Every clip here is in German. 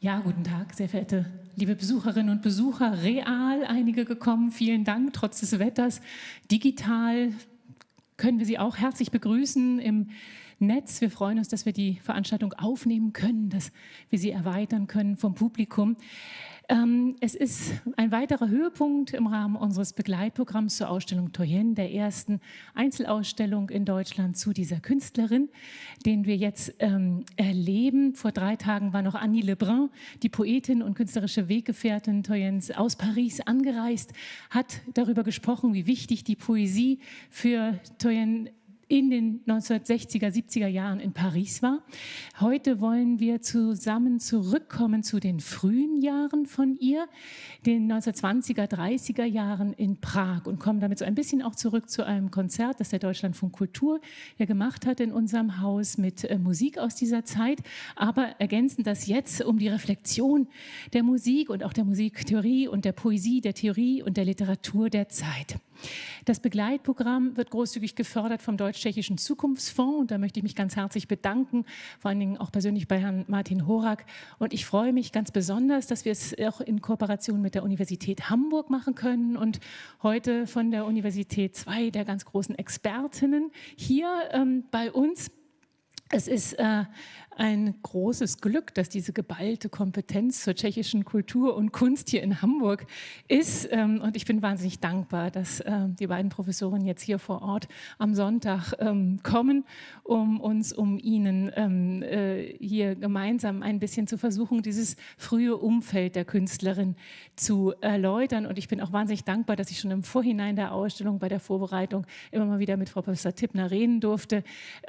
Ja, guten Tag, sehr verehrte liebe Besucherinnen und Besucher. Real einige gekommen, vielen Dank, trotz des Wetters. Digital können wir Sie auch herzlich begrüßen im Netz. Wir freuen uns, dass wir die Veranstaltung aufnehmen können, dass wir sie erweitern können vom Publikum. Es ist ein weiterer Höhepunkt im Rahmen unseres Begleitprogramms zur Ausstellung Toyen, der ersten Einzelausstellung in Deutschland zu dieser Künstlerin, den wir jetzt erleben. Vor 3 Tagen war noch Annie Lebrun, die Poetin und künstlerische Weggefährtin Toyens, aus Paris angereist, hat darüber gesprochen, wie wichtig die Poesie für Toyen in den 1960er, 70er Jahren in Paris war. Heute wollen wir zusammen zurückkommen zu den frühen Jahren von ihr, den 1920er, 30er Jahren in Prag, und kommen damit so ein bisschen auch zurück zu einem Konzert, das der Deutschlandfunk Kultur ja gemacht hat in unserem Haus mit Musik aus dieser Zeit, aber ergänzen das jetzt um die Reflexion der Musik und auch der Musiktheorie und der Poesie, der Theorie und der Literatur der Zeit. Das Begleitprogramm wird großzügig gefördert vom Deutsch-Tschechischen Zukunftsfonds, und da möchte ich mich ganz herzlich bedanken, vor allen Dingen auch persönlich bei Herrn Martin Horak. Und ich freue mich ganz besonders, dass wir es auch in Kooperation mit der Universität Hamburg machen können und heute von der Universität 2 der ganz großen Expertinnen hier bei uns. Es ist ein großes Glück, dass diese geballte Kompetenz zur tschechischen Kultur und Kunst hier in Hamburg ist. Und ich bin wahnsinnig dankbar, dass die beiden Professoren jetzt hier vor Ort am Sonntag kommen, um Ihnen hier gemeinsam ein bisschen zu versuchen, dieses frühe Umfeld der Künstlerin zu erläutern. Und ich bin auch wahnsinnig dankbar, dass ich schon im Vorhinein der Ausstellung bei der Vorbereitung immer mal wieder mit Frau Professor Tippner reden durfte.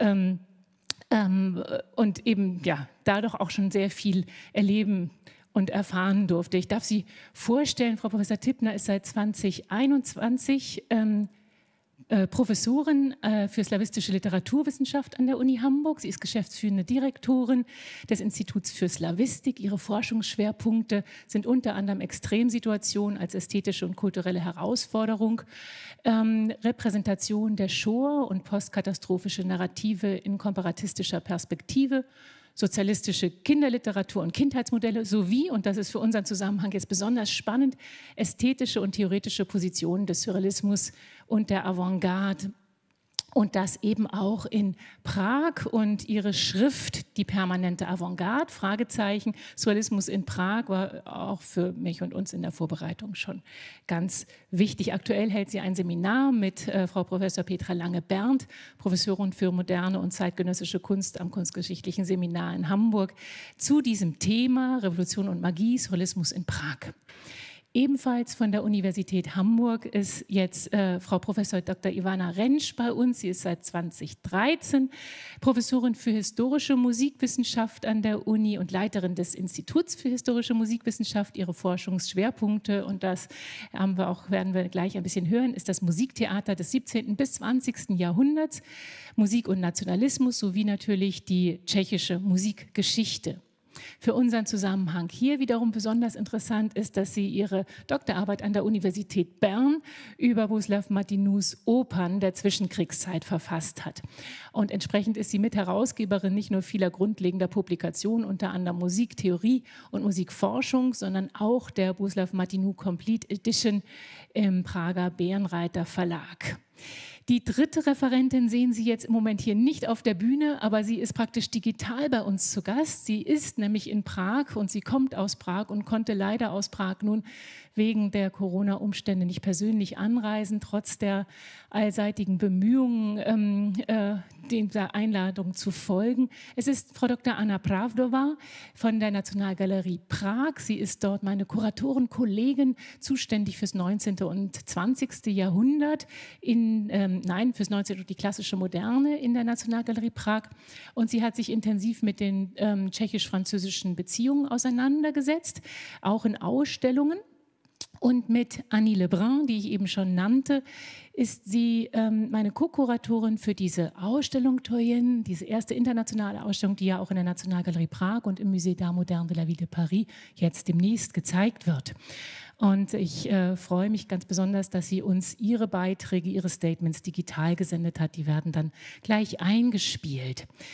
Und eben ja, dadurch auch schon sehr viel erleben und erfahren durfte. Ich darf Sie vorstellen, Frau Professor Tippner ist seit 2021 Professorin für slawistische Literaturwissenschaft an der Uni Hamburg. Sie ist geschäftsführende Direktorin des Instituts für Slawistik. Ihre Forschungsschwerpunkte sind unter anderem Extremsituationen als ästhetische und kulturelle Herausforderung, Repräsentation der Shoah und postkatastrophische Narrative in komparatistischer Perspektive, sozialistische Kinderliteratur und Kindheitsmodelle sowie, und das ist für unseren Zusammenhang jetzt besonders spannend, ästhetische und theoretische Positionen des Surrealismus und der Avantgarde. Und das eben auch in Prag, und ihre Schrift, die permanente Avantgarde, Fragezeichen, Surrealismus in Prag, war auch für mich und uns in der Vorbereitung schon ganz wichtig. Aktuell hält sie ein Seminar mit Frau Professor Petra Lange-Berndt, Professorin für moderne und zeitgenössische Kunst am Kunstgeschichtlichen Seminar in Hamburg, zu diesem Thema Revolution und Magie, Surrealismus in Prag. Ebenfalls von der Universität Hamburg ist jetzt Frau Professor Dr. Ivana Rentsch bei uns. Sie ist seit 2013 Professorin für historische Musikwissenschaft an der Uni und Leiterin des Instituts für historische Musikwissenschaft. Ihre Forschungsschwerpunkte, und das werden wir gleich ein bisschen hören, ist das Musiktheater des 17. bis 20. Jahrhunderts, Musik und Nationalismus sowie natürlich die tschechische Musikgeschichte. Für unseren Zusammenhang hier wiederum besonders interessant ist, dass sie ihre Doktorarbeit an der Universität Bern über Bohuslav Martinus Opern der Zwischenkriegszeit verfasst hat. Und entsprechend ist sie Mitherausgeberin nicht nur vieler grundlegender Publikationen, unter anderem Musiktheorie und Musikforschung, sondern auch der Bohuslav Martinus Complete Edition im Prager Bärenreiter Verlag. Die dritte Referentin sehen Sie jetzt im Moment hier nicht auf der Bühne, aber sie ist praktisch digital bei uns zu Gast. Sie ist nämlich in Prag und sie kommt aus Prag und konnte leider aus Prag nun wegen der Corona-Umstände nicht persönlich anreisen, trotz der allseitigen Bemühungen, dieser Einladung zu folgen. Es ist Frau Dr. Anna Pravdová von der Nationalgalerie Prag. Sie ist dort meine Kuratorenkollegin, zuständig fürs 19. und 20. Jahrhundert, fürs 19. und die klassische Moderne in der Nationalgalerie Prag. Und sie hat sich intensiv mit den tschechisch-französischen Beziehungen auseinandergesetzt, auch in Ausstellungen. Und mit Annie Lebrun, die ich eben schon nannte, ist sie meine Co-Kuratorin für diese Ausstellung Toyen, diese erste internationale Ausstellung, die ja auch in der Nationalgalerie Prag und im Musée d'Art Moderne de la Ville de Paris jetzt demnächst gezeigt wird. Und ich freue mich ganz besonders, dass sie uns ihre Beiträge, ihre Statements digital gesendet hat. Die werden dann gleich eingespielt.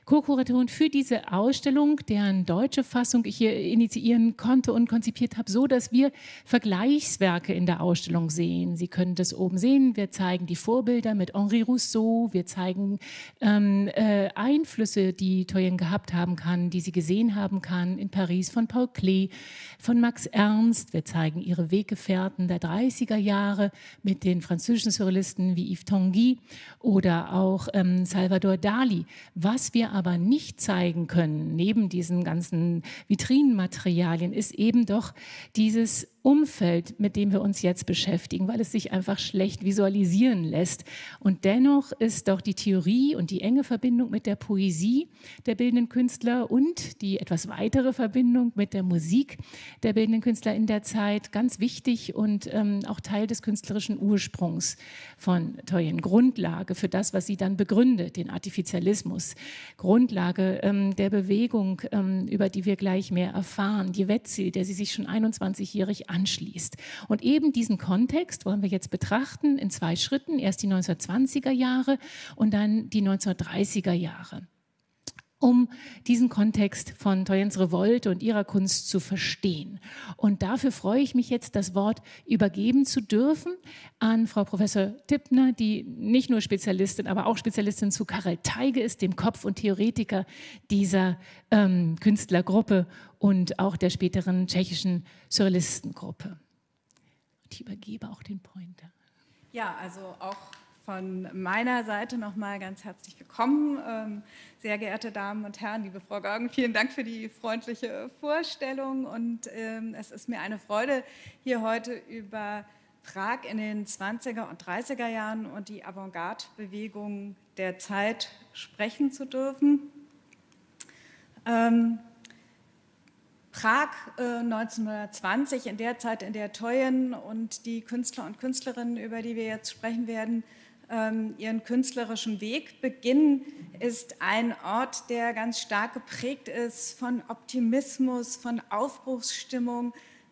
Co-Kuratorin für diese Ausstellung, deren deutsche Fassung ich hier initiieren konnte und konzipiert habe, so dass wir Vergleichswerke in der Ausstellung sehen. Sie können das oben sehen. Wir zeigen die Vorbilder mit Henri Rousseau. Wir zeigen Einflüsse, die Toyen gehabt haben kann, die sie gesehen haben kann in Paris von Paul Klee, von Max Ernst. Wir zeigen ihre Weggefährten der 30er Jahre mit den französischen Surrealisten wie Yves Tanguy oder auch Salvador Dali. Was wir aber nicht zeigen können, neben diesen ganzen Vitrinenmaterialien, ist eben doch dieses Umfeld, mit dem wir uns jetzt beschäftigen, weil es sich einfach schlecht visualisieren lässt. Und dennoch ist doch die Theorie und die enge Verbindung mit der Poesie der bildenden Künstler und die etwas weitere Verbindung mit der Musik der bildenden Künstler in der Zeit ganz wichtig und auch Teil des künstlerischen Ursprungs von Toyen. Grundlage für das, was sie dann begründet, den Artificialismus. Grundlage der Bewegung, über die wir gleich mehr erfahren, die Wetzel, der sie sich schon 21-jährig anschließt. Und eben diesen Kontext wollen wir jetzt betrachten in 2 Schritten. Erst die 1920er Jahre und dann die 1930er Jahre. Um diesen Kontext von Toyens Revolte und ihrer Kunst zu verstehen. Und dafür freue ich mich jetzt, das Wort übergeben zu dürfen an Frau Professor Tippner, die nicht nur Spezialistin, aber auch Spezialistin zu Karel Teige ist, dem Kopf und Theoretiker dieser Künstlergruppe und auch der späteren tschechischen Surrealistengruppe. Und ich übergebe auch den Pointer. Ja, also auch von meiner Seite nochmal ganz herzlich willkommen. Sehr geehrte Damen und Herren, liebe Frau Görgen, vielen Dank für die freundliche Vorstellung. Und es ist mir eine Freude, hier heute über Prag in den 20er und 30er Jahren und die Avantgarde-Bewegung der Zeit sprechen zu dürfen. Prag 1920, in der Zeit, in der Toyen und die Künstler und Künstlerinnen, über die wir jetzt sprechen werden, ihren künstlerischen Weg beginnen, ist ein Ort, der ganz stark geprägt ist von Optimismus, von Aufbruchsstimmung.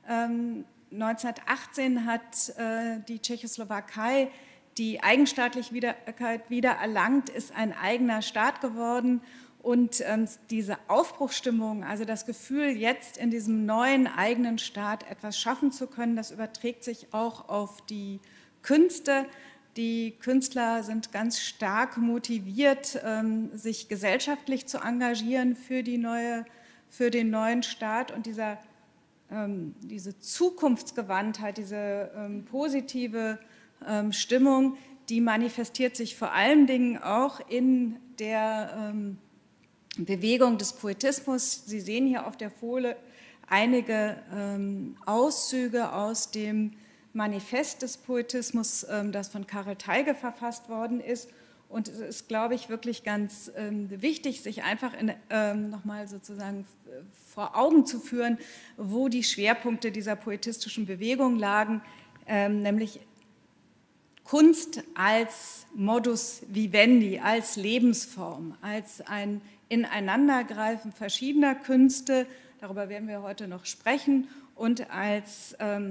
1918 hat die Tschechoslowakei die Eigenstaatlichkeit wieder erlangt, ist ein eigener Staat geworden. Und diese Aufbruchsstimmung, also das Gefühl, jetzt in diesem neuen eigenen Staat etwas schaffen zu können, das überträgt sich auch auf die Künste. Die Künstler sind ganz stark motiviert, sich gesellschaftlich zu engagieren für den neuen Staat. Und diese Zukunftsgewandtheit, diese positive Stimmung, die manifestiert sich vor allen Dingen auch in der Bewegung des Poetismus. Sie sehen hier auf der Folie einige Auszüge aus dem Manifest des Poetismus, das von Karel Teige verfasst worden ist. Und es ist, glaube ich, wirklich ganz wichtig, sich einfach nochmal sozusagen vor Augen zu führen, wo die Schwerpunkte dieser poetistischen Bewegung lagen, nämlich Kunst als Modus vivendi, als Lebensform, als ein Ineinandergreifen verschiedener Künste, darüber werden wir heute noch sprechen, und als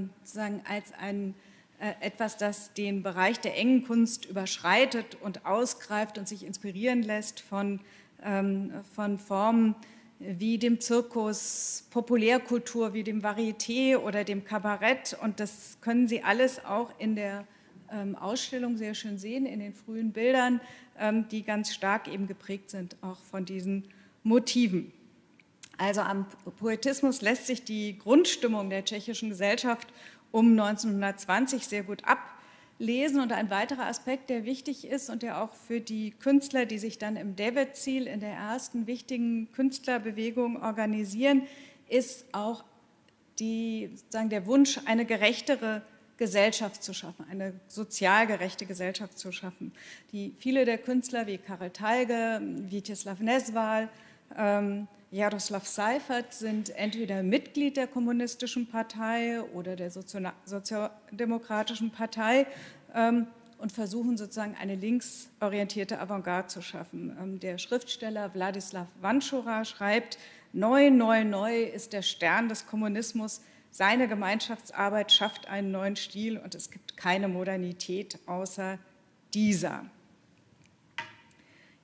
etwas, das den Bereich der engen Kunst überschreitet und ausgreift und sich inspirieren lässt von Formen wie dem Zirkus, Populärkultur wie dem Varieté oder dem Kabarett. Und das können Sie alles auch in der Ausstellung sehr schön sehen, in den frühen Bildern, die ganz stark eben geprägt sind auch von diesen Motiven. Also am Poetismus lässt sich die Grundstimmung der tschechischen Gesellschaft um 1920 sehr gut ablesen. Und ein weiterer Aspekt, der wichtig ist und der auch für die Künstler, die sich dann im Devětsil, in der ersten wichtigen Künstlerbewegung organisieren, ist auch der Wunsch, eine gerechtere Gesellschaft zu schaffen, eine sozial gerechte Gesellschaft zu schaffen. Viele der Künstler wie Karel Teige, Vítězslav Nezval, Jaroslav Seifert sind entweder Mitglied der Kommunistischen Partei oder der Sozialdemokratischen Partei und versuchen sozusagen eine linksorientierte Avantgarde zu schaffen. Der Schriftsteller Wladislav Vančura schreibt: Neu, neu, neu ist der Stern des Kommunismus. Seine Gemeinschaftsarbeit schafft einen neuen Stil und es gibt keine Modernität außer dieser.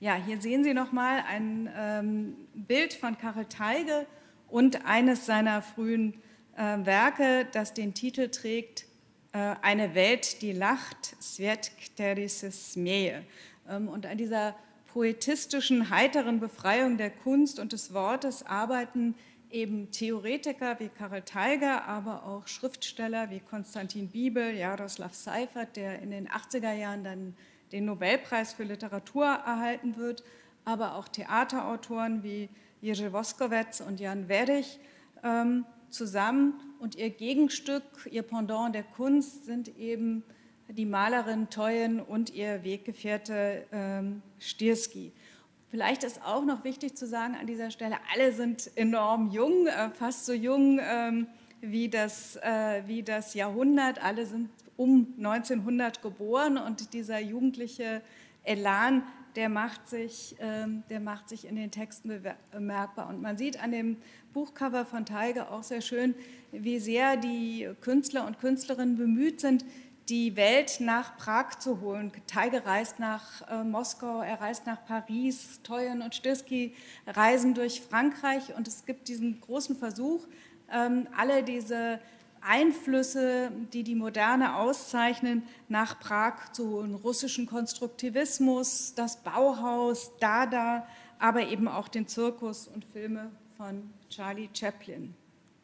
Ja, hier sehen Sie nochmal ein Bild von Karel Teige und eines seiner frühen Werke, das den Titel trägt, Eine Welt, die lacht, Svět, který se směje. Und an dieser poetistischen, heiteren Befreiung der Kunst und des Wortes arbeiten eben Theoretiker wie Karel Teige, aber auch Schriftsteller wie Konstantin Biebel, Jaroslav Seifert, der in den 80er Jahren dann den Nobelpreis für Literatur erhalten wird, aber auch Theaterautoren wie Jerzy Woskowecz und Jan Werich zusammen. Und ihr Gegenstück, ihr Pendant der Kunst sind eben die Malerin Toyen und ihr Weggefährte Stierski. Vielleicht ist auch noch wichtig zu sagen an dieser Stelle, alle sind enorm jung, fast so jung wie das Jahrhundert. Alle sind um 1900 geboren und dieser jugendliche Elan, der macht sich in den Texten bemerkbar. Und man sieht an dem Buchcover von Teige auch sehr schön, wie sehr die Künstler und Künstlerinnen bemüht sind, die Welt nach Prag zu holen. Teige reist nach Moskau, er reist nach Paris, Toyen und Stierski reisen durch Frankreich und es gibt diesen großen Versuch, alle diese Einflüsse, die die Moderne auszeichnen, nach Prag zu holen. Russischen Konstruktivismus, das Bauhaus, Dada, aber eben auch den Zirkus und Filme von Charlie Chaplin.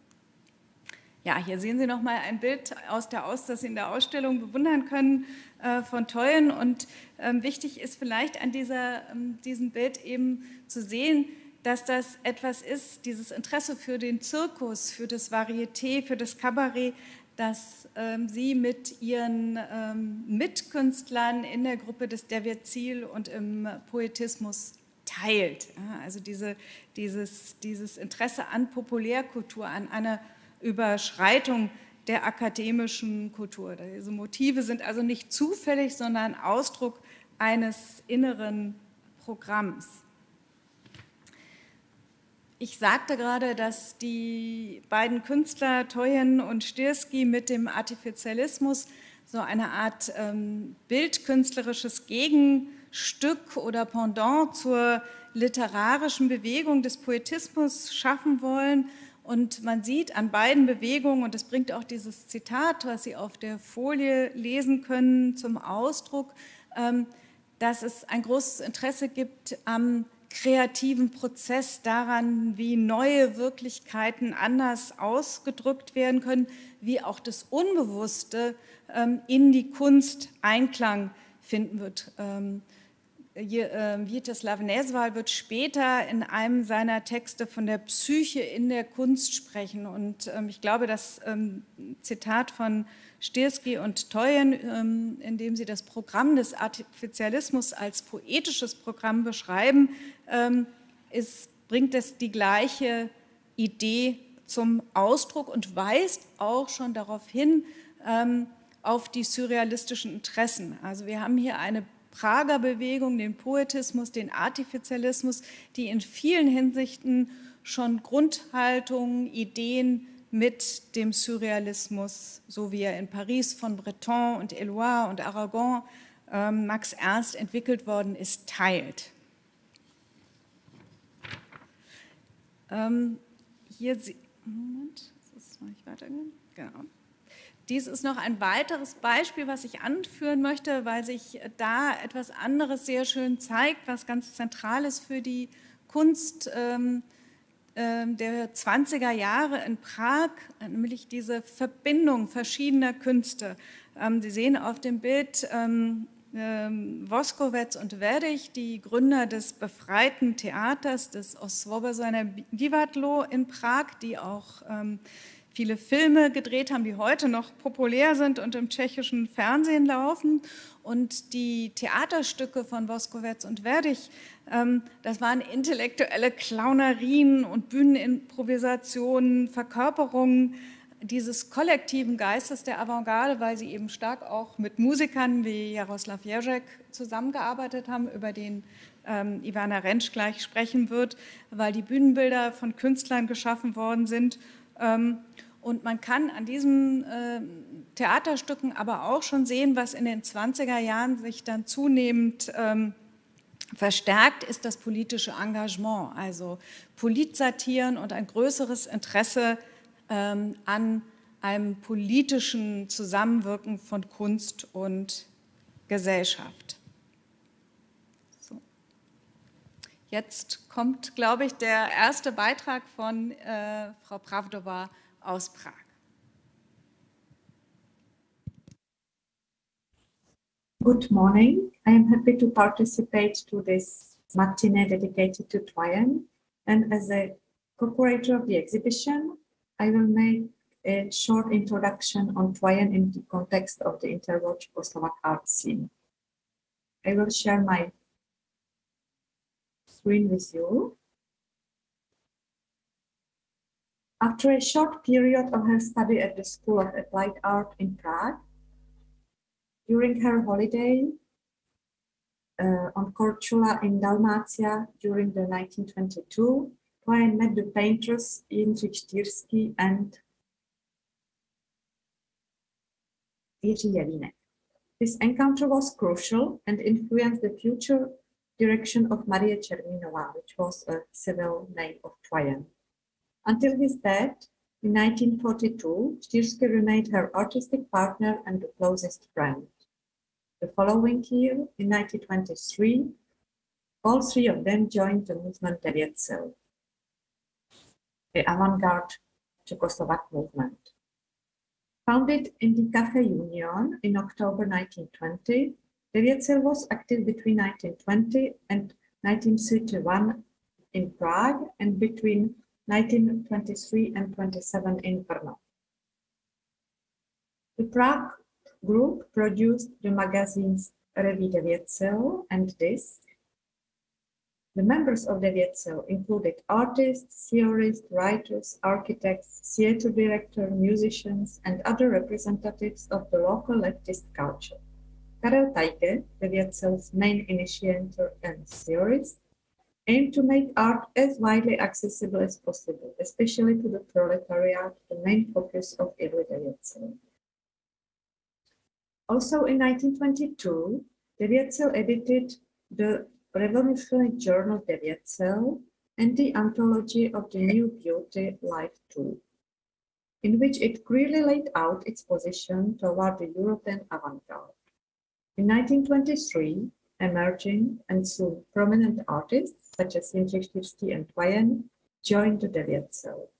Ja, hier sehen Sie noch mal ein Bild das Sie in der Ausstellung bewundern können von Toyen. Und wichtig ist vielleicht an diesem Bild eben zu sehen, dass das etwas ist, dieses Interesse für den Zirkus, für das Varieté, für das Kabarett, das sie mit ihren Mitkünstlern in der Gruppe des Der Verzil und im Poetismus teilt. Ja, also dieses Interesse an Populärkultur, an einer Überschreitung der akademischen Kultur. Diese Motive sind also nicht zufällig, sondern Ausdruck eines inneren Programms. Ich sagte gerade, dass die beiden Künstler Toyen und Stierski mit dem Artificialismus so eine Art bildkünstlerisches Gegenstück oder Pendant zur literarischen Bewegung des Poetismus schaffen wollen. Und man sieht an beiden Bewegungen, und das bringt auch dieses Zitat, was Sie auf der Folie lesen können, zum Ausdruck, dass es ein großes Interesse gibt am kreativen Prozess, daran, wie neue Wirklichkeiten anders ausgedrückt werden können, wie auch das Unbewusste in die Kunst Einklang finden wird. Vítězslav Nezval wird später in einem seiner Texte von der Psyche in der Kunst sprechen. Und ich glaube, das Zitat von Stierski und Toyen, in dem sie das Programm des Artificialismus als poetisches Programm beschreiben, bringt es die gleiche Idee zum Ausdruck und weist auch schon darauf hin, auf die surrealistischen Interessen. Also wir haben hier eine Prager Bewegung, den Poetismus, den Artificialismus, die in vielen Hinsichten schon Grundhaltungen, Ideen mit dem Surrealismus, so wie er in Paris von Breton und Éluard und Aragon, Max Ernst entwickelt worden ist, teilt. Moment, das soll ich weitergehen? Genau. Dies ist noch ein weiteres Beispiel, was ich anführen möchte, weil sich da etwas anderes sehr schön zeigt, was ganz zentral ist für die Kunst der 20er Jahre in Prag, nämlich diese Verbindung verschiedener Künste. Sie sehen auf dem Bild Woskowecz und Werich, die Gründer des befreiten Theaters, des Oswobozena Divadlo in Prag, die auch viele Filme gedreht haben, die heute noch populär sind und im tschechischen Fernsehen laufen. Und die Theaterstücke von Woskowecz und Werich, das waren intellektuelle Clownerien und Bühnenimprovisationen, Verkörperungen dieses kollektiven Geistes der Avantgarde, weil sie eben stark auch mit Musikern wie Jaroslav Ježek zusammengearbeitet haben, über den Ivana Rentsch gleich sprechen wird, weil die Bühnenbilder von Künstlern geschaffen worden sind. Und man kann an diesen Theaterstücken aber auch schon sehen, was in den 20er Jahren sich dann zunehmend Verstärkt ist das politische Engagement, also Politsatiren und ein größeres Interesse an einem politischen Zusammenwirken von Kunst und Gesellschaft. So. Jetzt kommt, glaube ich, der erste Beitrag von Frau Pravdova aus Prag. Good morning. I am happy to participate to this matinee dedicated to Troyen, and as a co-curator of the exhibition, I will make a short introduction on Troyen in the context of the interwar Czechoslovak art scene. I will share my screen with you. After a short period of her study at the School of Applied Art in Prague, during her holiday on Korčula in Dalmatia during the 1922, Troyen met the painters Jindřich Štýrský and Jiří Jelínek. This encounter was crucial and influenced the future direction of Marie Červínová, which was a civil name of Troyen. Until his death in 1942, Štýrský remained her artistic partner and the closest friend. The following year, in 1923, all three of them joined the movement Devět sil, the avant-garde Czechoslovak movement. Founded in the Café Union in October 1920, Devět sil was active between 1920 and 1931 in Prague and between 1923 and 27 in Brno. The Prague group produced the magazines Revue Devět sil and Disc. The members of Devět sil included artists, theorists, writers, architects, theater directors, musicians, and other representatives of the local leftist culture. Karel Tajge, Devět sil's main initiator and theorist, aimed to make art as widely accessible as possible, especially to the proletariat, the main focus of early Devět sil. Also in 1922, Devět sil edited the revolutionary journal Devět sil and the anthology of the New Beauty Life 2, in which it clearly laid out its position toward the European avant-garde. In 1923, emerging and soon prominent artists such as Jindřich Štýrský and Troyen joined the Devět sil.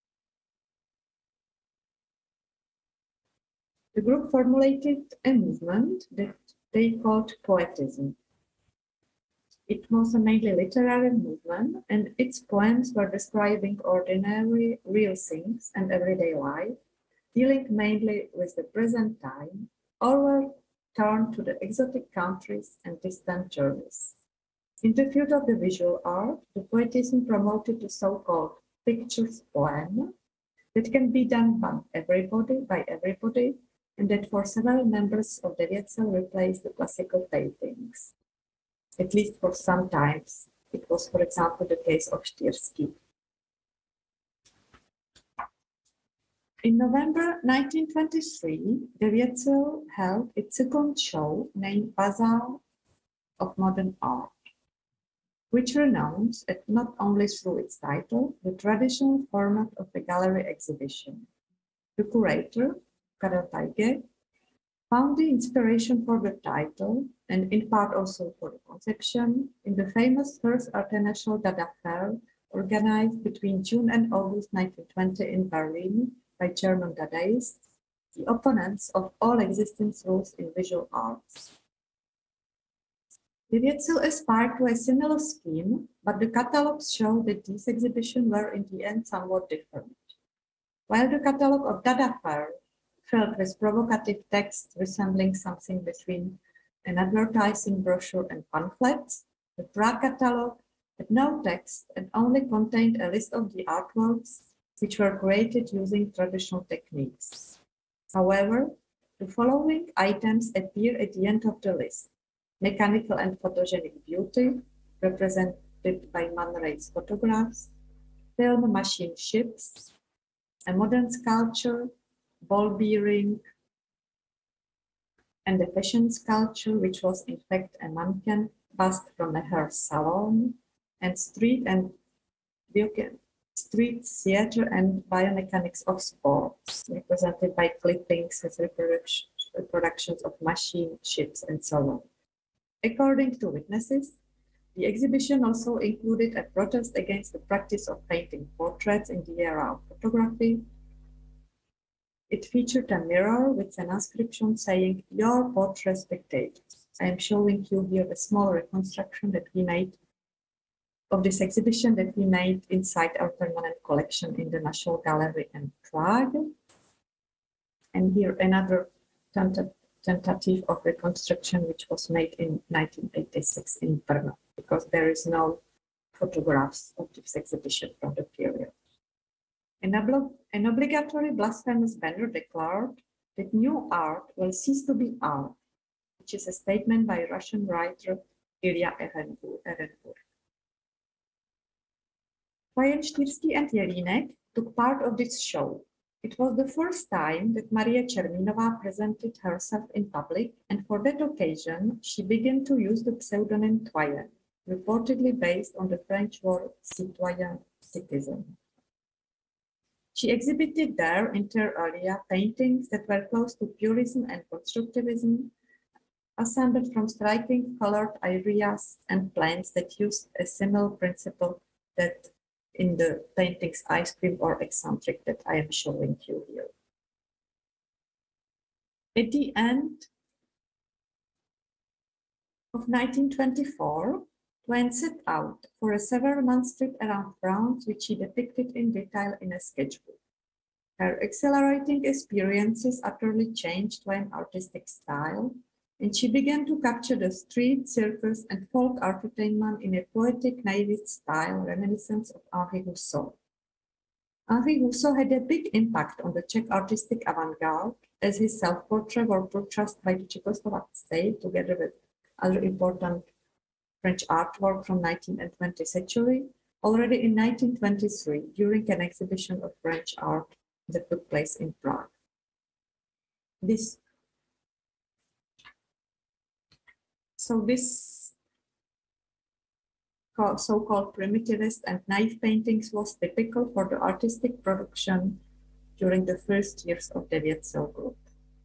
The group formulated a movement that they called Poetism. It was a mainly literary movement, and its poems were describing ordinary, real things and everyday life, dealing mainly with the present time, or were turned to the exotic countries and distant journeys. In the field of the visual art, the Poetism promoted the so-called pictures poem that can be done by everybody, and that for several members of Devět sil replaced the classical paintings. At least for some times. It was, for example, the case of Štýrský. In November 1923, Devět sil held its second show named Bazaar of Modern Art, which renounced, not only through its title, the traditional format of the gallery exhibition. The curator, Karel Tajge, found the inspiration for the title, and in part also for the conception, in the famous first International Dada Fair organized between June and August 1920 in Berlin by German Dadaists, the opponents of all existence rules in visual arts. Devět sil aspired to a similar scheme, but the catalogs show that these exhibitions were in the end somewhat different. While the catalogue of Dada Fair filled with provocative text resembling something between an advertising brochure and pamphlets, the Prague catalogue had no text and only contained a list of the artworks which were created using traditional techniques. However, the following items appear at the end of the list: mechanical and photogenic beauty, represented by Man Ray's photographs, film machine ships, a modern sculpture, ball bearing, and a fashion sculpture, which was in fact a mannequin bust from a hair salon, and street theater and biomechanics of sports, represented by clippings with reproductions of machine, ships, and so on. According to witnesses, the exhibition also included a protest against the practice of painting portraits in the era of photography. It featured a mirror with an inscription saying, "Your portrait spectators." I am showing you here a small reconstruction that we made of this exhibition that we made inside our permanent collection in the National Gallery in Prague. And here another tentative of reconstruction, which was made in 1986 in Brno, because there is no photographs of this exhibition from the period. An obligatory blasphemous banner declared that new art will cease to be art, which is a statement by Russian writer Ilya Ehrenburg. Twajen, Štýrský, and Jelínek took part of this show. It was the first time that Maria Červínová presented herself in public, and for that occasion, she began to use the pseudonym Twajen, reportedly based on the French word citoyen, citizen. She exhibited there, inter alia, paintings that were close to purism and constructivism, assembled from striking colored areas and plans that used a similar principle that in the paintings Ice Cream or Eccentric that I am showing you here. At the end of 1924, Twajen set out for a several-month trip around France, which she depicted in detail in a sketchbook. Her exhilarating experiences utterly changed Twajen's artistic style, and she began to capture the street, circus, and folk entertainment in a poetic, naivete style reminiscent of Henri Rousseau. Henri Rousseau had a big impact on the Czech artistic avant-garde, as his self-portrait was purchased by the Czechoslovak state together with other important French artwork from 19th and 20th century, already in 1923 during an exhibition of French art that took place in Prague. This so-called primitivist and naive paintings was typical for the artistic production during the first years of Devět Group.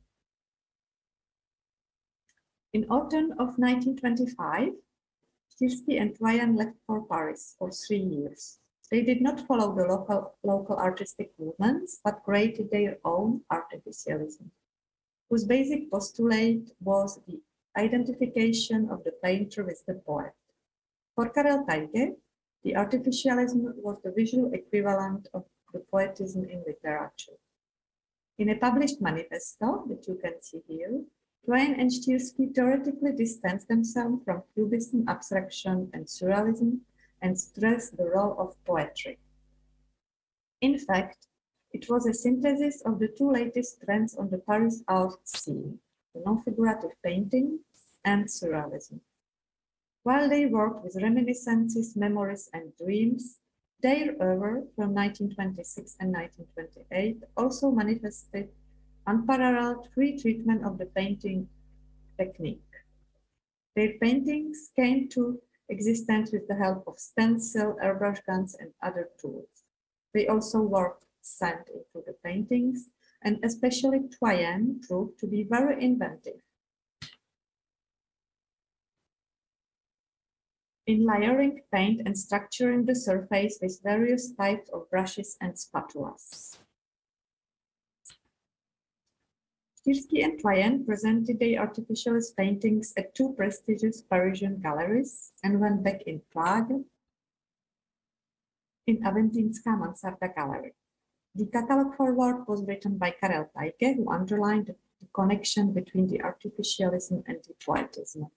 In autumn of 1925, Štýrský and Twajen left for Paris for 3 years. They did not follow the local artistic movements, but created their own artificialism, whose basic postulate was the identification of the painter with the poet. For Karel Tajke, the artificialism was the visual equivalent of the poetism in literature. In a published manifesto that you can see here, Twajen and Štýrský theoretically distanced themselves from Cubism, abstraction, and surrealism, and stressed the role of poetry. In fact, it was a synthesis of the two latest trends on the Paris art scene, the non-figurative painting and surrealism. While they worked with reminiscences, memories, and dreams, their oeuvre from 1926 and 1928 also manifested unparalleled free treatment of the painting technique. Their paintings came to existence with the help of stencil, airbrush guns, and other tools. They also worked sand into the paintings, and especially Twajen proved to be very inventive in layering paint and structuring the surface with various types of brushes and spatulas. Štýrský and Twajen presented their artificialist paintings at two prestigious Parisian galleries and went back in Prague in Aventinská Mansarda Gallery. The catalogue foreword was written by Karel Tajke, who underlined the connection between the artificialism and the poetism.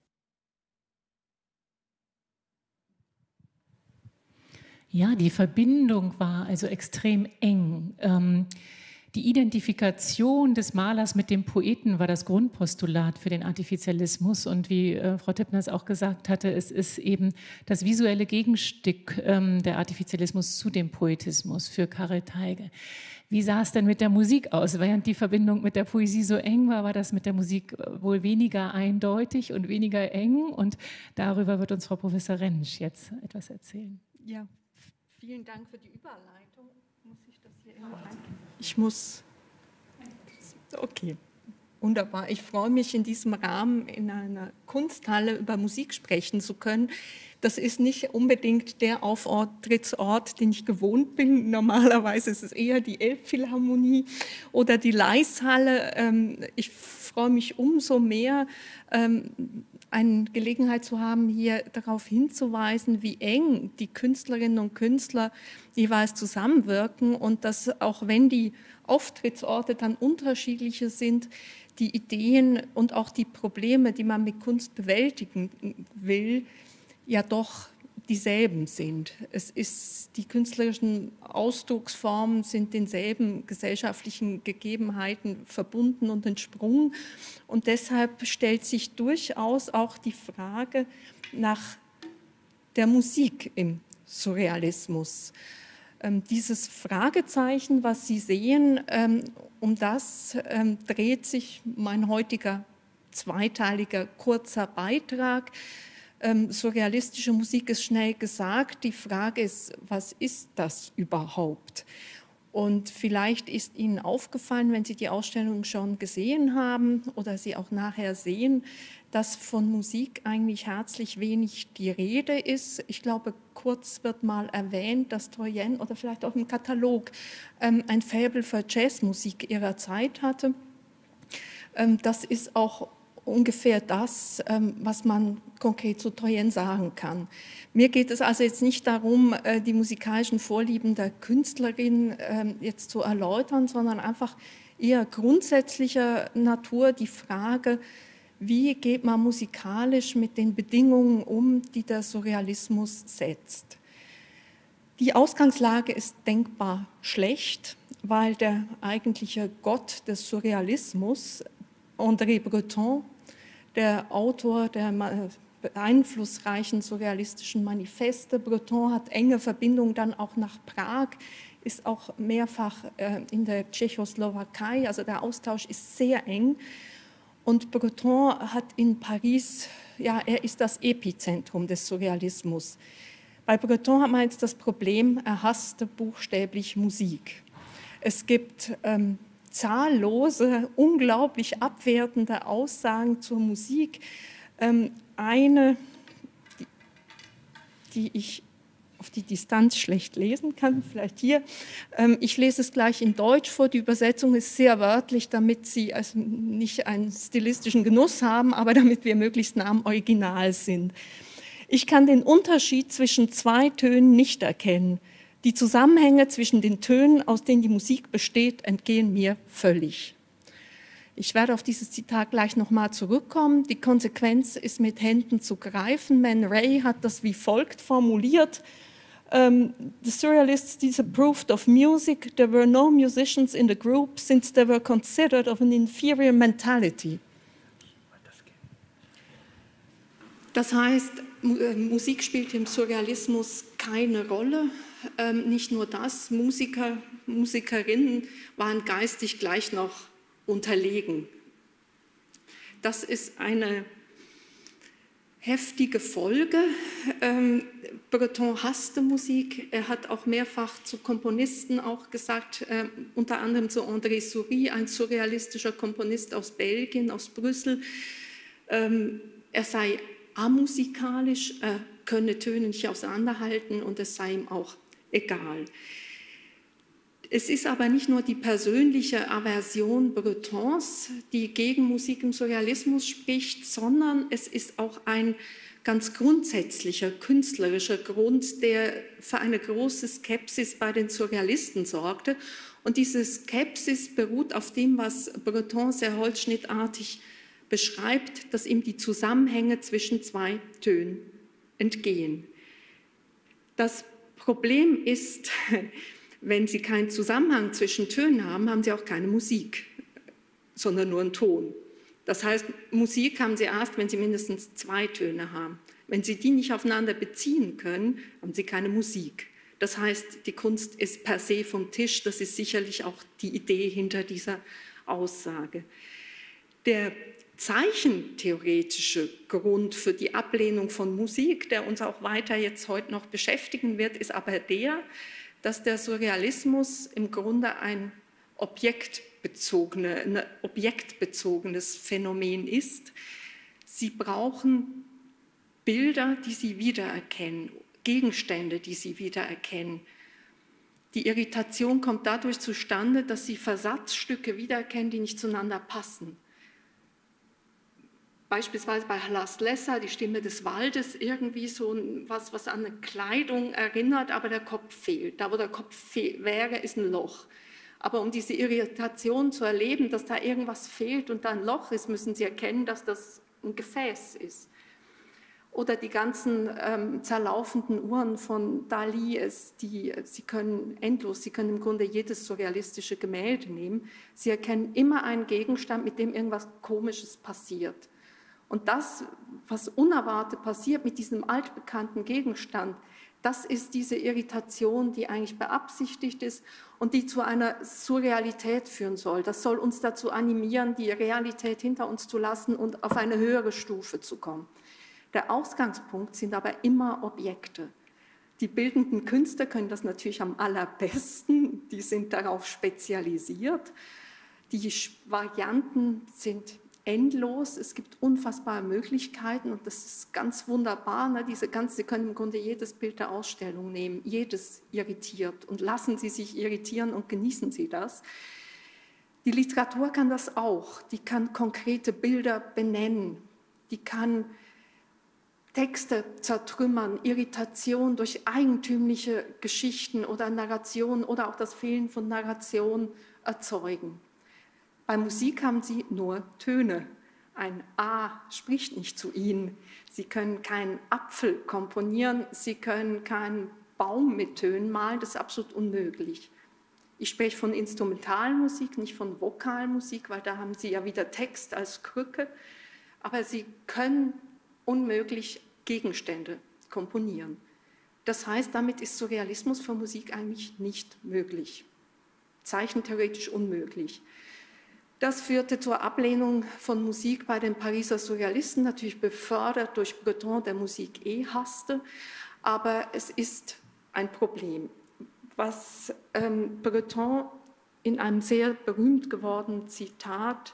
Ja, die Verbindung war also extrem eng. Die Identifikation des Malers mit dem Poeten war das Grundpostulat für den Artificialismus. Und wie Frau Tippner es auch gesagt hatte, es ist eben das visuelle Gegenstück der Artificialismus zu dem Poetismus für Karel Teige. Wie sah es denn mit der Musik aus? Während die Verbindung mit der Poesie so eng war, war das mit der Musik wohl weniger eindeutig und weniger eng. Und darüber wird uns Frau Professor Rentsch jetzt etwas erzählen. Ja, vielen Dank für die Überleitung. Muss ich das hier irgendwo ein? Ich muss. Okay, wunderbar. Ich freue mich, in diesem Rahmen in einer Kunsthalle über Musik sprechen zu können. Das ist nicht unbedingt der Auftrittsort, den ich gewohnt bin. Normalerweise ist es eher die Elbphilharmonie oder die Leishalle. Ich freue mich umso mehr, eine Gelegenheit zu haben, hier darauf hinzuweisen, wie eng die Künstlerinnen und Künstler jeweils zusammenwirken und dass auch wenn die Auftrittsorte dann unterschiedliche sind, die Ideen und auch die Probleme, die man mit Kunst bewältigen will, ja doch dieselben sind. Es ist, die künstlerischen Ausdrucksformen sind denselben gesellschaftlichen Gegebenheiten verbunden und entsprungen. Und deshalb stellt sich durchaus auch die Frage nach der Musik im Surrealismus. Dieses Fragezeichen, was Sie sehen, um das dreht sich mein heutiger zweiteiliger kurzer Beitrag. Surrealistische Musik ist schnell gesagt. Die Frage ist, was ist das überhaupt? Und vielleicht ist Ihnen aufgefallen, wenn Sie die Ausstellung schon gesehen haben oder sie auch nachher sehen, dass von Musik eigentlich herzlich wenig die Rede ist. Ich glaube, kurz wird mal erwähnt, dass Troyen oder vielleicht auch im Katalog ein Faible für Jazzmusik ihrer Zeit hatte. Das ist auch ungefähr das, was man konkret zu Troyen sagen kann. Mir geht es also jetzt nicht darum, die musikalischen Vorlieben der Künstlerin jetzt zu erläutern, sondern einfach eher grundsätzlicher Natur die Frage, wie geht man musikalisch mit den Bedingungen um, die der Surrealismus setzt. Die Ausgangslage ist denkbar schlecht, weil der eigentliche Gott des Surrealismus, André Breton, der Autor der einflussreichen surrealistischen Manifeste. Breton hat enge Verbindungen dann auch nach Prag, ist auch mehrfach in der Tschechoslowakei, also der Austausch ist sehr eng. Und Breton hat in Paris, ja, er ist das Epizentrum des Surrealismus. Bei Breton hat man jetzt das Problem, er hasste buchstäblich Musik. Es gibt zahllose, unglaublich abwertende Aussagen zur Musik. Eine, die ich auf die Distanz schlecht lesen kann, vielleicht hier. Ich lese es gleich in Deutsch vor. Die Übersetzung ist sehr wörtlich, damit Sie also nicht einen stilistischen Genuss haben, aber damit wir möglichst nah am Original sind. Ich kann den Unterschied zwischen zwei Tönen nicht erkennen. Die Zusammenhänge zwischen den Tönen, aus denen die Musik besteht, entgehen mir völlig. Ich werde auf dieses Zitat gleich nochmal zurückkommen. Die Konsequenz ist mit Händen zu greifen. Man Ray hat das wie folgt formuliert. The surrealists disapproved of music. There were no musicians in the group since they were considered of an inferior mentality. Das heißt, Musik spielt im Surrealismus keine Rolle. Nicht nur das, Musiker, Musikerinnen waren geistig gleich noch unterlegen. Das ist eine heftige Folge. Breton hasste Musik. Er hat auch mehrfach zu Komponisten auch gesagt, unter anderem zu André Souris, ein surrealistischer Komponist aus Belgien, aus Brüssel. Er sei amusikalisch, er könne Töne nicht auseinanderhalten und es sei ihm auch egal. Es ist aber nicht nur die persönliche Aversion Bretons, die gegen Musik im Surrealismus spricht, sondern es ist auch ein ganz grundsätzlicher künstlerischer Grund, der für eine große Skepsis bei den Surrealisten sorgte. Und diese Skepsis beruht auf dem, was Breton sehr holzschnittartig beschreibt, dass ihm die Zusammenhänge zwischen zwei Tönen entgehen. Das Problem ist, Wenn Sie keinen Zusammenhang zwischen Tönen haben, haben Sie auch keine Musik, sondern nur einen Ton. Das heißt, Musik haben Sie erst, wenn Sie mindestens 2 Töne haben. Wenn Sie die nicht aufeinander beziehen können, haben Sie keine Musik. Das heißt, die Kunst ist per se vom Tisch. Das ist sicherlich auch die Idee hinter dieser Aussage. Der zeichentheoretische Grund für die Ablehnung von Musik, der uns auch weiter jetzt heute noch beschäftigen wird, ist aber der, dass der Surrealismus im Grunde ein objektbezogenes Phänomen ist. Sie brauchen Bilder, die Sie wiedererkennen, Gegenstände, die Sie wiedererkennen. Die Irritation kommt dadurch zustande, dass Sie Versatzstücke wiedererkennen, die nicht zueinander passen. Beispielsweise bei Last Lesser, die Stimme des Waldes, irgendwie so was an eine Kleidung erinnert, aber der Kopf fehlt. Da, wo der Kopf wäre, ist ein Loch. Aber um diese Irritation zu erleben, dass da irgendwas fehlt und da ein Loch ist, müssen Sie erkennen, dass das ein Gefäß ist. Oder die ganzen zerlaufenden Uhren von Dali, Sie können endlos, Sie können im Grunde jedes surrealistische Gemälde nehmen. Sie erkennen immer einen Gegenstand, mit dem irgendwas Komisches passiert. Und das, was unerwartet passiert mit diesem altbekannten Gegenstand, das ist diese Irritation, die eigentlich beabsichtigt ist und die zu einer Surrealität führen soll. Das soll uns dazu animieren, die Realität hinter uns zu lassen und auf eine höhere Stufe zu kommen. Der Ausgangspunkt sind aber immer Objekte. Die bildenden Künste können das natürlich am allerbesten, die sind darauf spezialisiert. Die Varianten sind endlos, es gibt unfassbare Möglichkeiten und das ist ganz wunderbar. Ne? Sie können im Grunde jedes Bild der Ausstellung nehmen, jedes irritiert und lassen Sie sich irritieren und genießen Sie das. Die Literatur kann das auch, die kann konkrete Bilder benennen, die kann Texte zertrümmern, Irritation durch eigentümliche Geschichten oder Narration oder auch das Fehlen von Narration erzeugen. Bei Musik haben Sie nur Töne. Ein A spricht nicht zu Ihnen. Sie können keinen Apfel komponieren, Sie können keinen Baum mit Tönen malen, das ist absolut unmöglich. Ich spreche von Instrumentalmusik, nicht von Vokalmusik, weil da haben Sie ja wieder Text als Krücke. Aber Sie können unmöglich Gegenstände komponieren. Das heißt, damit ist Surrealismus für Musik eigentlich nicht möglich. Zeichentheoretisch unmöglich. Das führte zur Ablehnung von Musik bei den Pariser Surrealisten, natürlich befördert durch Breton, der Musik hasste, aber es ist ein Problem. Was Breton in einem sehr berühmt gewordenen Zitat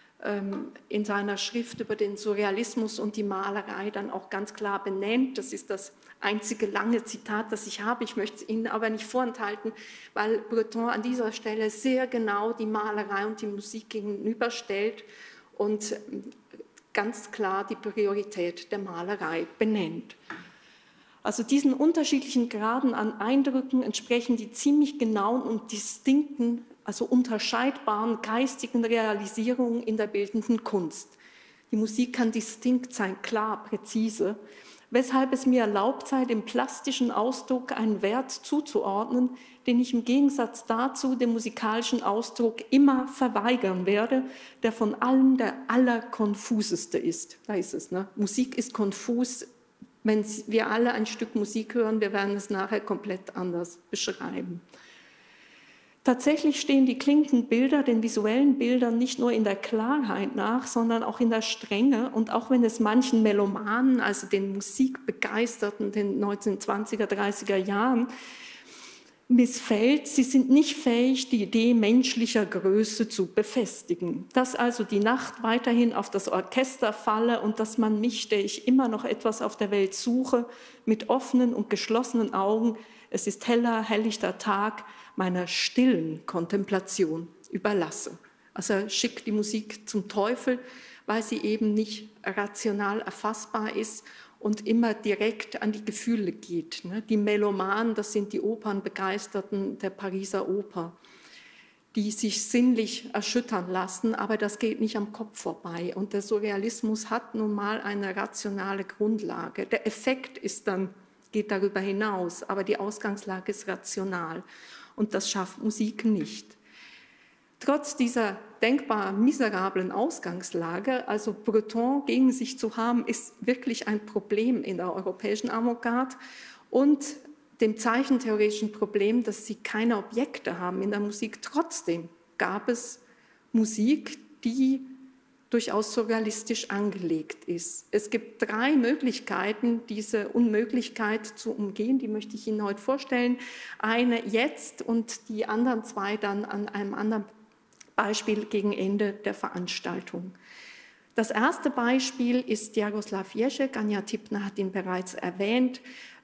in seiner Schrift über den Surrealismus und die Malerei dann auch ganz klar benennt, das ist das einzige lange Zitat, das ich habe. Ich möchte es Ihnen aber nicht vorenthalten, weil Breton an dieser Stelle sehr genau die Malerei und die Musik gegenüberstellt und ganz klar die Priorität der Malerei benennt. Also diesen unterschiedlichen Graden an Eindrücken entsprechen die ziemlich genauen und distinkten, also unterscheidbaren geistigen Realisierungen in der bildenden Kunst. Die Musik kann distinkt sein, klar, präzise, weshalb es mir erlaubt sei, dem plastischen Ausdruck einen Wert zuzuordnen, den ich im Gegensatz dazu dem musikalischen Ausdruck immer verweigern werde, der von allen der allerkonfuseste ist. Da ist es, ne? Musik ist konfus. Wenn wir alle ein Stück Musik hören, wir werden es nachher komplett anders beschreiben. Tatsächlich stehen die klingenden Bilder den visuellen Bildern nicht nur in der Klarheit nach, sondern auch in der Strenge. Und auch wenn es manchen Melomanen, also den Musikbegeisterten den 1920er, 30er Jahren, missfällt, sie sind nicht fähig, die Idee menschlicher Größe zu befestigen. Dass also die Nacht weiterhin auf das Orchester falle und dass man mich, der ich immer noch etwas auf der Welt suche, mit offenen und geschlossenen Augen, es ist heller, helllichter Tag, meiner stillen Kontemplation überlasse. Also er schickt die Musik zum Teufel, weil sie eben nicht rational erfassbar ist und immer direkt an die Gefühle geht. Die Melomanen, das sind die Opernbegeisterten der Pariser Oper, die sich sinnlich erschüttern lassen, aber das geht nicht am Kopf vorbei. Und der Surrealismus hat nun mal eine rationale Grundlage. Der Effekt geht darüber hinaus, aber die Ausgangslage ist rational. und das schafft Musik nicht. Trotz dieser denkbar miserablen Ausgangslage, also Breton gegen sich zu haben, ist wirklich ein Problem in der europäischen Avantgarde und dem zeichentheoretischen Problem, dass sie keine Objekte haben in der Musik. Trotzdem gab es Musik, die durchaus surrealistisch angelegt ist. Es gibt 3 Möglichkeiten, diese Unmöglichkeit zu umgehen, die möchte ich Ihnen heute vorstellen. Eine jetzt und die anderen 2 dann an einem anderen Beispiel gegen Ende der Veranstaltung. Das erste Beispiel ist Jaroslav Ježek. Anja Tippner hat ihn bereits erwähnt.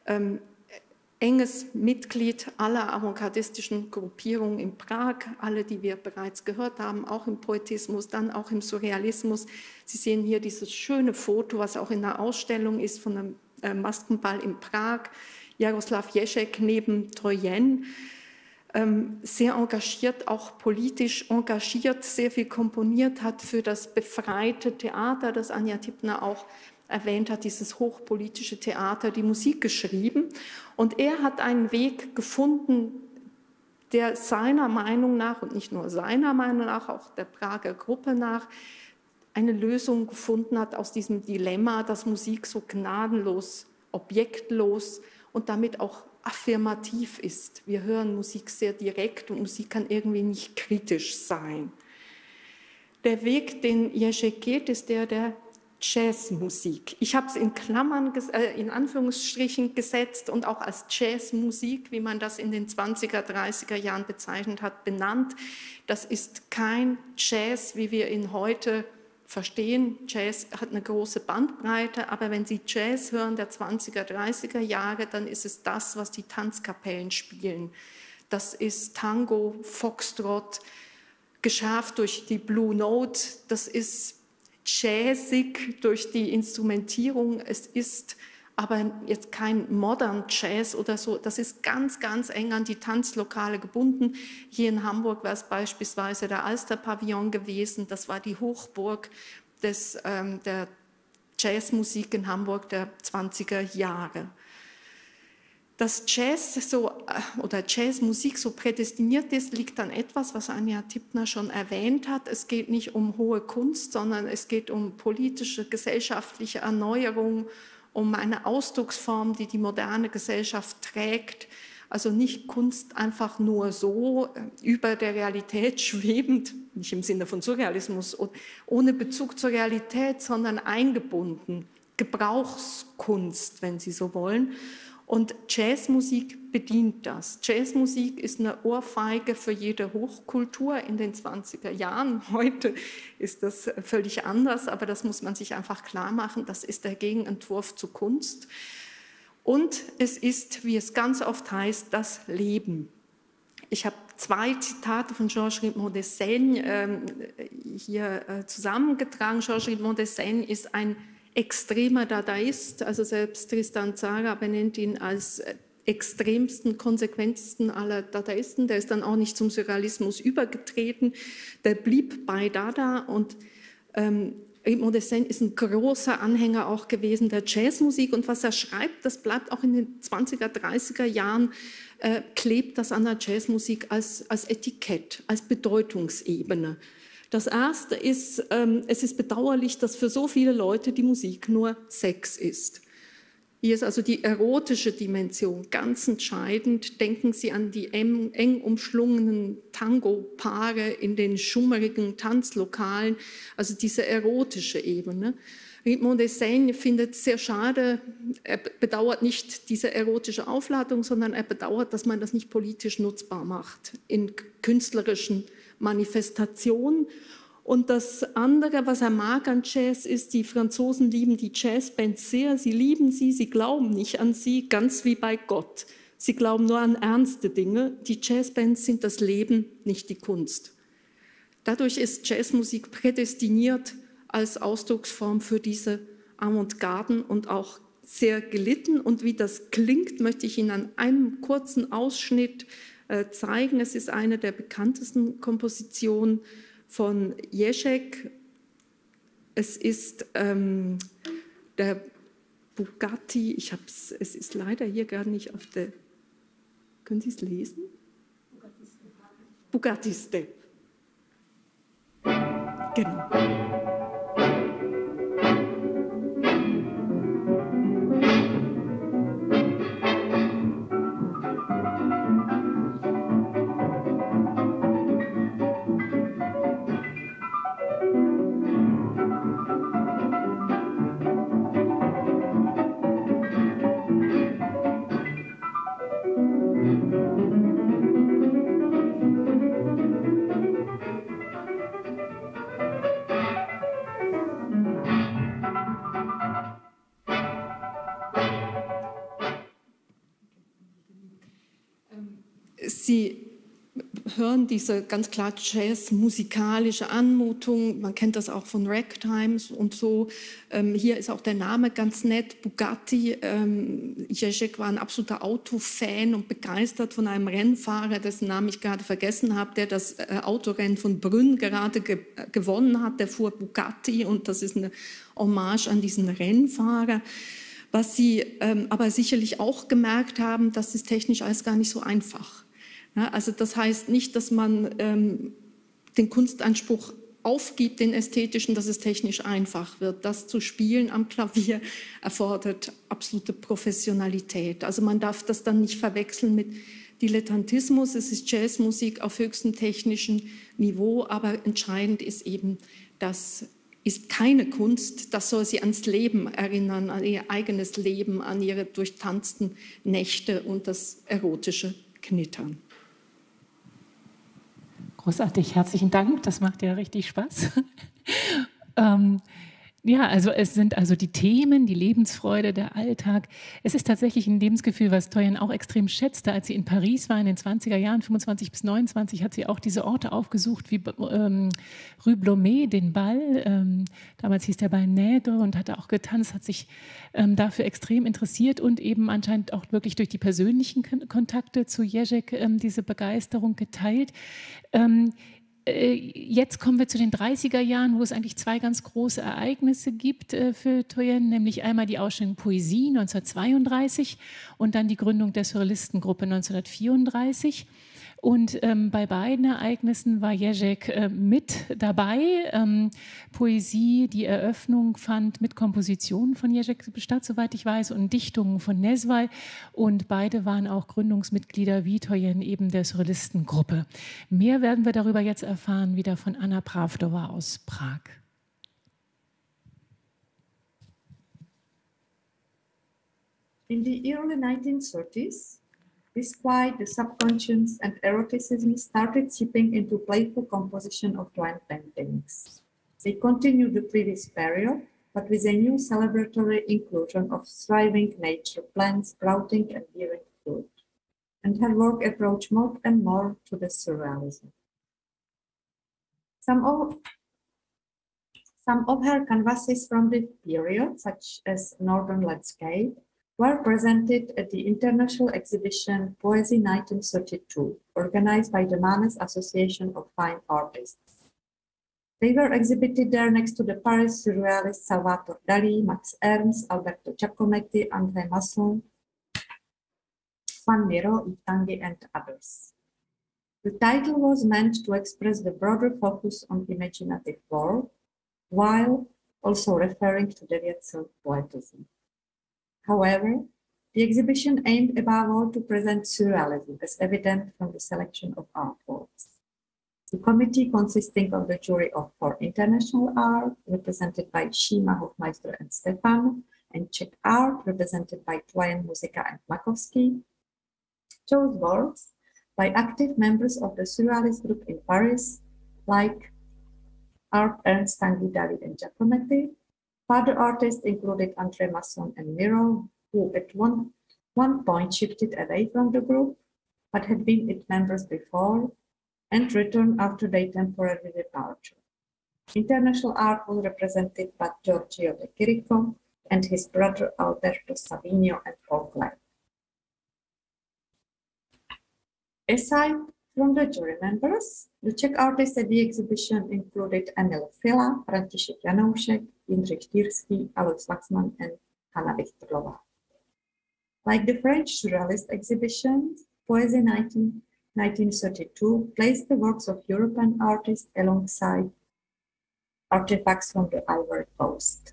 Enges Mitglied aller avantgardistischen Gruppierungen in Prag, alle, die wir bereits gehört haben, auch im Poetismus, dann auch im Surrealismus. Sie sehen hier dieses schöne Foto, was auch in der Ausstellung ist von einem Maskenball in Prag. Jaroslav Ježek neben Trojen. Sehr engagiert, auch politisch engagiert, sehr viel komponiert, hat für das befreite Theater, das Anja Tippner auch erwähnt hat, dieses hochpolitische Theater, die Musik geschrieben. Und er hat einen Weg gefunden, der seiner Meinung nach, und nicht nur seiner Meinung nach, auch der Prager Gruppe nach, eine Lösung gefunden hat aus diesem Dilemma, dass Musik so gnadenlos, objektlos und damit auch affirmativ ist. Wir hören Musik sehr direkt und Musik kann irgendwie nicht kritisch sein. Der Weg, den Ježek geht, ist der Jazzmusik. Ich habe es in Klammern, in Anführungsstrichen gesetzt und auch als Jazzmusik, wie man das in den 20er, 30er Jahren bezeichnet hat, benannt. Das ist kein Jazz, wie wir ihn heute verstehen. Jazz hat eine große Bandbreite, aber wenn Sie Jazz hören der 20er, 30er Jahre, dann ist es das, was die Tanzkapellen spielen. Das ist Tango, Foxtrot, geschärft durch die Blue Note. Das ist jazzig durch die Instrumentierung. Es ist aber jetzt kein Modern Jazz oder so. Das ist ganz, ganz eng an die Tanzlokale gebunden. Hier in Hamburg war es beispielsweise der Alster-Pavillon gewesen. Das war die Hochburg der Jazzmusik in Hamburg der 20er Jahre. Dass Jazz oder Jazzmusik so prädestiniert ist, liegt an etwas, was Anja Tippner schon erwähnt hat. Es geht nicht um hohe Kunst, sondern es geht um politische, gesellschaftliche Erneuerung, um eine Ausdrucksform, die die moderne Gesellschaft trägt. Also nicht Kunst einfach nur so über der Realität schwebend, nicht im Sinne von Surrealismus, ohne Bezug zur Realität, sondern eingebunden. Gebrauchskunst, wenn Sie so wollen. Und Jazzmusik bedient das. Jazzmusik ist eine Ohrfeige für jede Hochkultur in den 20er Jahren. Heute ist das völlig anders, aber das muss man sich einfach klar machen. Das ist der Gegenentwurf zu Kunst. Und es ist, wie es ganz oft heißt, das Leben. Ich habe 2 Zitate von Georges Rimbaud Desaigne hier zusammengetragen. Georges Rimbaud Desaigne ist ein extremer Dadaist, also selbst Tristan Tzara benennt ihn als extremsten, konsequentesten aller Dadaisten. Der ist dann auch nicht zum Surrealismus übergetreten, der blieb bei Dada und Rimbaud Desaigne ist ein großer Anhänger auch gewesen der Jazzmusik und was er schreibt, das bleibt auch in den 20er, 30er Jahren, klebt das an der Jazzmusik als Etikett, als Bedeutungsebene. Das Erste ist, es ist bedauerlich, dass für so viele Leute die Musik nur Sex ist. Hier ist also die erotische Dimension ganz entscheidend. Denken Sie an die eng umschlungenen Tango-Paare in den schummrigen Tanzlokalen, also diese erotische Ebene. Rimbaud Desaigne findet es sehr schade, er bedauert nicht diese erotische Aufladung, sondern er bedauert, dass man das nicht politisch nutzbar macht in künstlerischen Manifestation. Und das andere, was er mag an Jazz, ist, die Franzosen lieben die Jazzbands sehr. Sie lieben sie, sie glauben nicht an sie, ganz wie bei Gott. Sie glauben nur an ernste Dinge. Die Jazzbands sind das Leben, nicht die Kunst. Dadurch ist Jazzmusik prädestiniert als Ausdrucksform für diese Avantgarden und auch sehr gelitten. Und wie das klingt, möchte ich Ihnen an einem kurzen Ausschnitt zeigen. Es ist eine der bekanntesten Kompositionen von Ježek. Es ist der Bugatti, es ist leider hier gar nicht auf der, können Sie es lesen? Bugatiste. Genau. Sie hören diese ganz klar Jazz-musikalische Anmutung, man kennt das auch von Ragtimes und so. Hier ist auch der Name ganz nett, Bugatti. Ježek war ein absoluter Autofan und begeistert von einem Rennfahrer, dessen Namen ich gerade vergessen habe, der das Autorennen von Brünn gerade gewonnen hat. Der fuhr Bugatti und das ist eine Hommage an diesen Rennfahrer. Was Sie aber sicherlich auch gemerkt haben, das ist technisch alles gar nicht so einfach. Ja, also das heißt nicht, dass man den Kunstanspruch aufgibt, den ästhetischen, dass es technisch einfach wird. Das zu spielen am Klavier erfordert absolute Professionalität. Also man darf das dann nicht verwechseln mit Dilettantismus. Es ist Jazzmusik auf höchstem technischen Niveau, aber entscheidend ist eben, das ist keine Kunst, das soll sie ans Leben erinnern, an ihr eigenes Leben, an ihre durchtanzten Nächte und das erotische Knittern. Großartig, herzlichen Dank, das macht ja richtig Spaß. Ja, also es sind also die Themen, die Lebensfreude, der Alltag. Es ist tatsächlich ein Lebensgefühl, was Toyen auch extrem schätzte. Als sie in Paris war in den 20er Jahren, 25 bis 29, hat sie auch diese Orte aufgesucht wie Rue Blomet, den Ball. Damals hieß der Ball Nègre und hatte auch getanzt, hat sich dafür extrem interessiert und eben anscheinend auch wirklich durch die persönlichen Kontakte zu Ježek diese Begeisterung geteilt. Jetzt kommen wir zu den 30er Jahren, wo es eigentlich zwei ganz große Ereignisse gibt für Toyen, nämlich einmal die Ausstellung Poesie 1932 und dann die Gründung der Surrealistengruppe 1934. Und bei beiden Ereignissen war Ježek mit dabei. Poesie, die Eröffnung fand mit Kompositionen von Ježek statt, soweit ich weiß, und Dichtungen von Nezval. Und beide waren auch Gründungsmitglieder wie Toyen eben der Surrealistengruppe. Mehr werden wir darüber jetzt erfahren, wieder von Anna Pravdova aus Prag. In the early 1930s, despite the subconscious and eroticism started seeping into playful composition of Toyen paintings. They continued the previous period, but with a new celebratory inclusion of thriving nature, plants, sprouting and bearing fruit. And her work approached more and more to the surrealism. Some of her canvases from the period, such as Northern Landscape, were presented at the international exhibition Poesie 1932, organized by the Manes Association of Fine Artists. They were exhibited there next to the Paris surrealists Salvatore Dali, Max Ernst, Alberto Giacometti, André Masson, Juan Miró, Yves Tanguy, and others. The title was meant to express the broader focus on imaginative world, while also referring to Devět poetism. However, the exhibition aimed above all to present surrealism, as evident from the selection of artworks. The committee, consisting of the jury of 4 international art, represented by Šíma, Hofmeister, and Stefan, and Czech art, represented by Toyen, Muzica, and Makovsky, chose works by active members of the surrealist group in Paris, like Ernst, Tanguy, Dali, and Giacometti. Further artists included André Masson and Miró, who at one point shifted away from the group, but had been its members before, and returned after their temporary departure. International art was represented by Giorgio De Chirico and his brother Alberto Savigno and Paul Klein. Aside from the jury members, the Czech artists at the exhibition included Emil Fila, František Janoušek, Jindřich Štýrský, Alois Waxman, and Hanna Vichterlová. Like the French surrealist exhibitions, Poesie 19 1932 placed the works of European artists alongside artifacts from the Ivory Coast.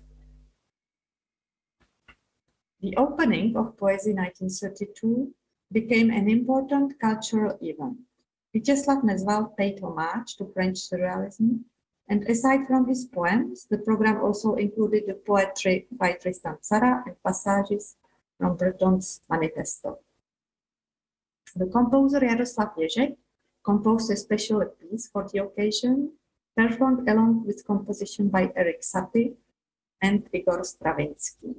The opening of Poesie 1932 became an important cultural event. Vítězslav Nezval paid homage to French Surrealism, and aside from his poems, the program also included the poetry by Tristan Tzara and passages from Breton's Manifesto. The composer Jaroslav Ježek composed a special piece for the occasion, performed along with composition by Erik Satie and Igor Stravinsky.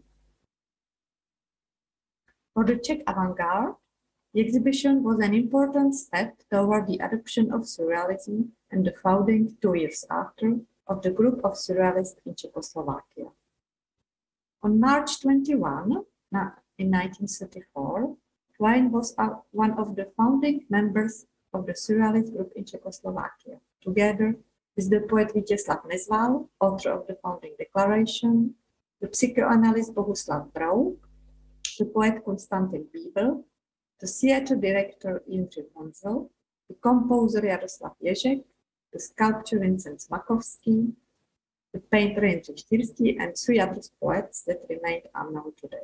For the Czech avant-garde, the exhibition was an important step toward the adoption of Surrealism and the founding 2 years after of the group of Surrealists in Czechoslovakia. On March 21, in 1934, Twain was one of the founding members of the Surrealist group in Czechoslovakia, together with the poet Vítězslav Nezval, author of the founding declaration, the psychoanalyst Bohuslav Brouk, the poet Konstantin Bíbl, the theater director Jindřich Honzel, the composer Jaroslav Ježek, the sculptor Vincent Smakovský, the painter Jindřich Štýrský, and 3 other poets that remained unknown today.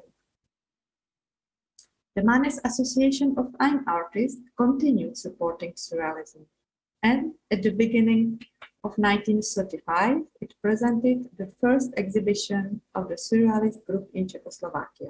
The Manes Association of Fine Artists continued supporting Surrealism, and at the beginning of 1935, it presented the first exhibition of the Surrealist group in Czechoslovakia.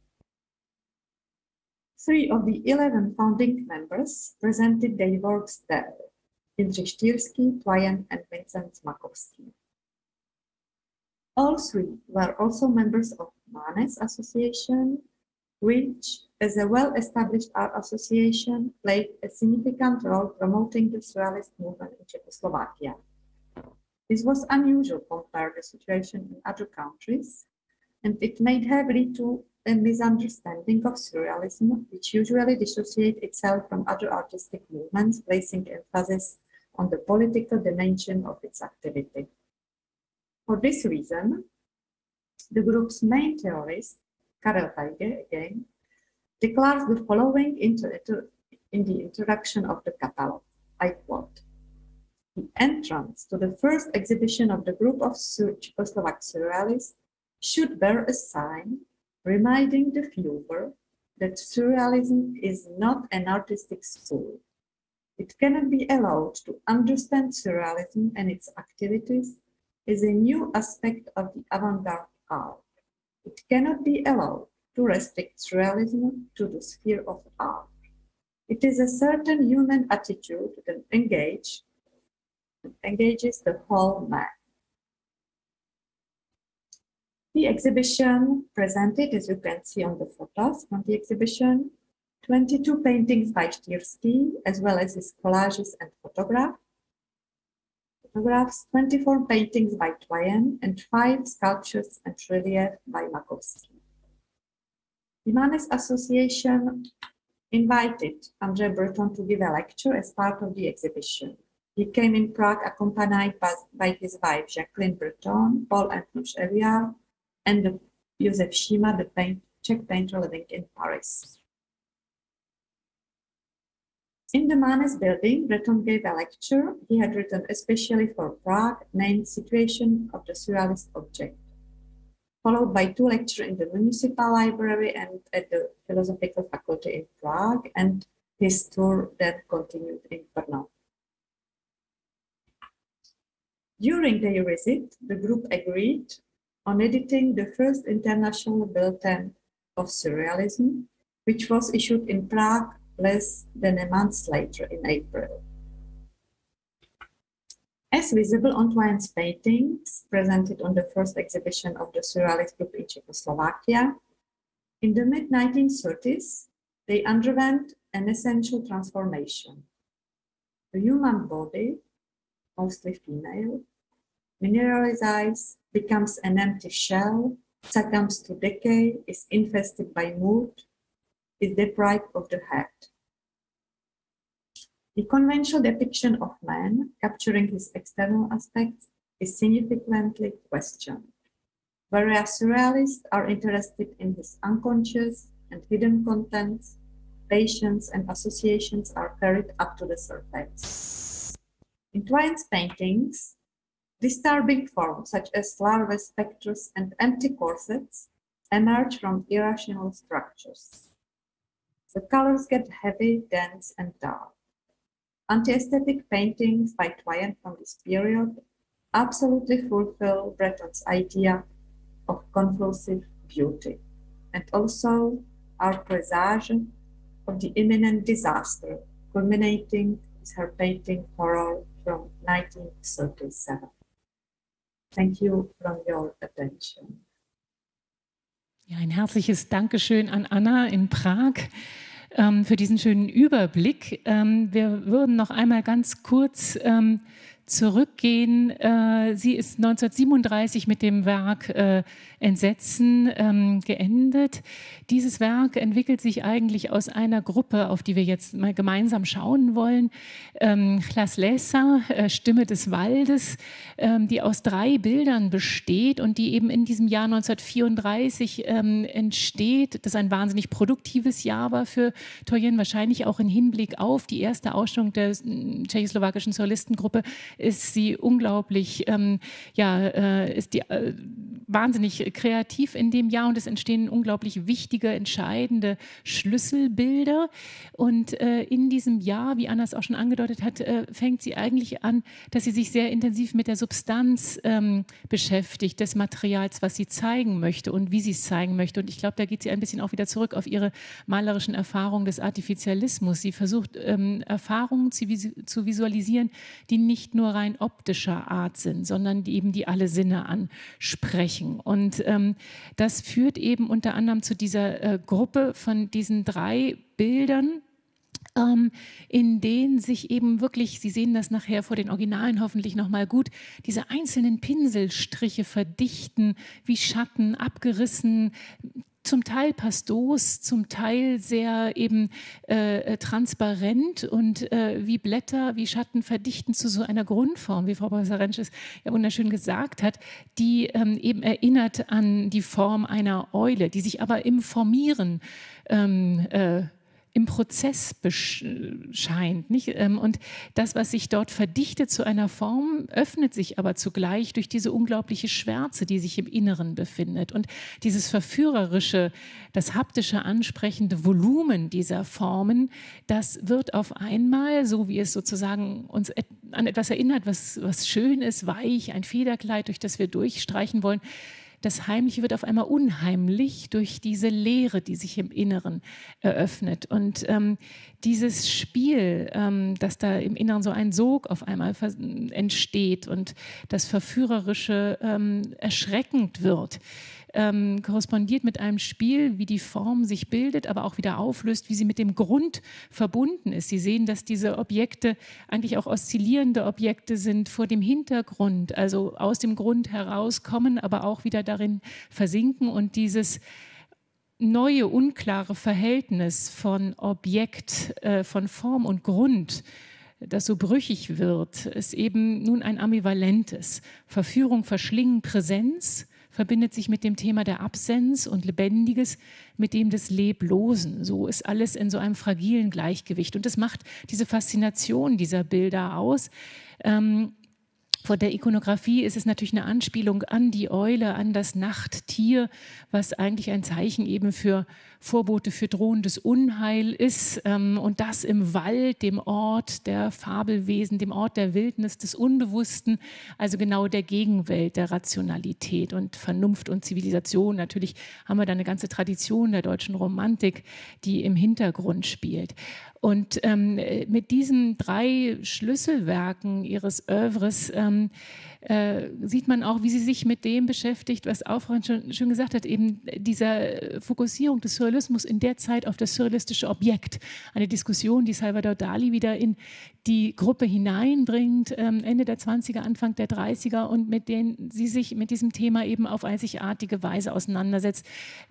3 of the 11 founding members presented their works there: Jindřich Štýrský, Twain, and Vincent Smakovský. All 3 were also members of Manes Association, which, as a well-established art association, played a significant role promoting the Surrealist movement in Czechoslovakia. This was unusual compared to the situation in other countries, and it may have led to a misunderstanding of Surrealism, which usually dissociates itself from other artistic movements, placing emphasis on the political dimension of its activity. For this reason, the group's main theorist, Karel Tajge, again, declares the following in the introduction of the catalogue. I quote: "The entrance to the first exhibition of the group of Czechoslovak Surrealists should bear a sign reminding the viewer that Surrealism is not an artistic school. It cannot be allowed to understand Surrealism and its activities as a new aspect of the avant-garde art. It cannot be allowed to restrict Surrealism to the sphere of art. It is a certain human attitude that engages the whole man." The exhibition presented, as you can see on the photos from the exhibition, 22 paintings by Štýrský, as well as his collages and photographs, 24 paintings by Twain, and 5 sculptures and relief by Makovský. The Manes Association invited André Breton to give a lecture as part of the exhibition. He came in Prague accompanied by his wife Jacqueline Breton, Paul Antoine Eviard, and Josef Šíma, the Czech painter living in Paris. In the Manes building, Breton gave a lecture he had written especially for Prague, named Situation of the Surrealist Object, followed by 2 lectures in the Municipal Library and at the Philosophical Faculty in Prague, and his tour then continued in Brno. During their visit, the group agreed on editing the first international bulletin of Surrealism, which was issued in Prague less than a month later in April. As visible on Twain's paintings, presented on the first exhibition of the Surrealist group in Czechoslovakia, in the mid-1930s, they underwent an essential transformation. The human body, mostly female, mineralizes, becomes an empty shell, succumbs to decay, is infested by mold, is deprived of the head. The conventional depiction of man, capturing his external aspects, is significantly questioned, whereas surrealists are interested in his unconscious and hidden contents, observations and associations are carried up to the surface. In Twain's paintings, disturbing forms such as larvae, spectres, and empty corsets emerge from irrational structures. The colors get heavy, dense, and dark. Anti-aesthetic paintings by Twain from this period absolutely fulfill Breton's idea of conclusive beauty, and also our presage of the imminent disaster, culminating with her painting Horror from 1937. Thank you for your attention. Ja, ein herzliches Dankeschön an Anna in Prag für diesen schönen Überblick. Wir würden noch einmal ganz kurz zurückgehen. Sie ist 1937 mit dem Werk Entsetzen geendet. Dieses Werk entwickelt sich eigentlich aus einer Gruppe, auf die wir jetzt mal gemeinsam schauen wollen. Hlas Lesa, Stimme des Waldes, die aus 3 Bildern besteht und die eben in diesem Jahr 1934 entsteht. Das ein wahnsinnig produktives Jahr war für Toljen, wahrscheinlich auch im Hinblick auf die erste Ausstellung der tschechoslowakischen Surrealistengruppe ist sie unglaublich, ist die wahnsinnig kreativ in dem Jahr und es entstehen unglaublich wichtige, entscheidende Schlüsselbilder. Und in diesem Jahr, wie Anna es auch schon angedeutet hat, fängt sie eigentlich an, dass sie sich sehr intensiv mit der Substanz beschäftigt, des Materials, was sie zeigen möchte und wie sie es zeigen möchte. Und ich glaube, da geht sie ein bisschen auch wieder zurück auf ihre malerischen Erfahrungen des Artificialismus. Sie versucht, Erfahrungen zu visualisieren, die nicht nur rein optischer Art sind, sondern die alle Sinne ansprechen. Und das führt eben unter anderem zu dieser Gruppe von diesen 3 Bildern, in denen sich eben wirklich, Sie sehen das nachher vor den Originalen hoffentlich nochmal gut, diese einzelnen Pinselstriche verdichten, wie Schatten, abgerissen, zum Teil pastos, zum Teil sehr eben transparent und wie Blätter, wie Schatten verdichten zu so einer Grundform, wie Frau Professor Rentsch es ja wunderschön gesagt hat, die eben erinnert an die Form einer Eule, die sich aber im Formieren im Prozess scheint. Nicht? Und das, was sich dort verdichtet zu einer Form, öffnet sich aber zugleich durch diese unglaubliche Schwärze, die sich im Inneren befindet. Und dieses verführerische, das haptische, ansprechende Volumen dieser Formen, das wird auf einmal, so wie es sozusagen uns an etwas erinnert, was schön ist, weich, ein Federkleid, durch das wir durchstreichen wollen, das Heimliche wird auf einmal unheimlich durch diese Leere, die sich im Inneren eröffnet. Und dieses Spiel, dass da im Inneren so ein Sog auf einmal entsteht und das Verführerische erschreckend wird, korrespondiert mit einem Spiel, wie die Form sich bildet, aber auch wieder auflöst, wie sie mit dem Grund verbunden ist. Sie sehen, dass diese Objekte eigentlich auch oszillierende Objekte sind vor dem Hintergrund, also aus dem Grund herauskommen, aber auch wieder darin versinken und dieses neue, unklare Verhältnis von Objekt, von Form und Grund, das so brüchig wird, ist eben nun ein ambivalentes. Verführung, Verschlingen, Präsenz verbindet sich mit dem Thema der Absenz und Lebendiges mit dem des Leblosen. So ist alles in so einem fragilen Gleichgewicht. Und das macht diese Faszination dieser Bilder aus. Von der Ikonografie ist es natürlich eine Anspielung an die Eule, an das Nachttier, was eigentlich ein Zeichen eben für Vorbote für drohendes Unheil ist. Und das im Wald, dem Ort der Fabelwesen, dem Ort der Wildnis, des Unbewussten, also genau der Gegenwelt der Rationalität und Vernunft und Zivilisation. Natürlich haben wir da eine ganze Tradition der deutschen Romantik, die im Hintergrund spielt. Und mit diesen 3 Schlüsselwerken ihres Oeuvres sieht man auch, wie sie sich mit dem beschäftigt, was auch Frau schon gesagt hat, eben dieser Fokussierung des Surrealismus in der Zeit auf das surrealistische Objekt. Eine Diskussion, die Salvador Dali wieder in die Gruppe hineinbringt, Ende der 20er, Anfang der 30er und mit denen sie sich mit diesem Thema eben auf einzigartige Weise auseinandersetzt.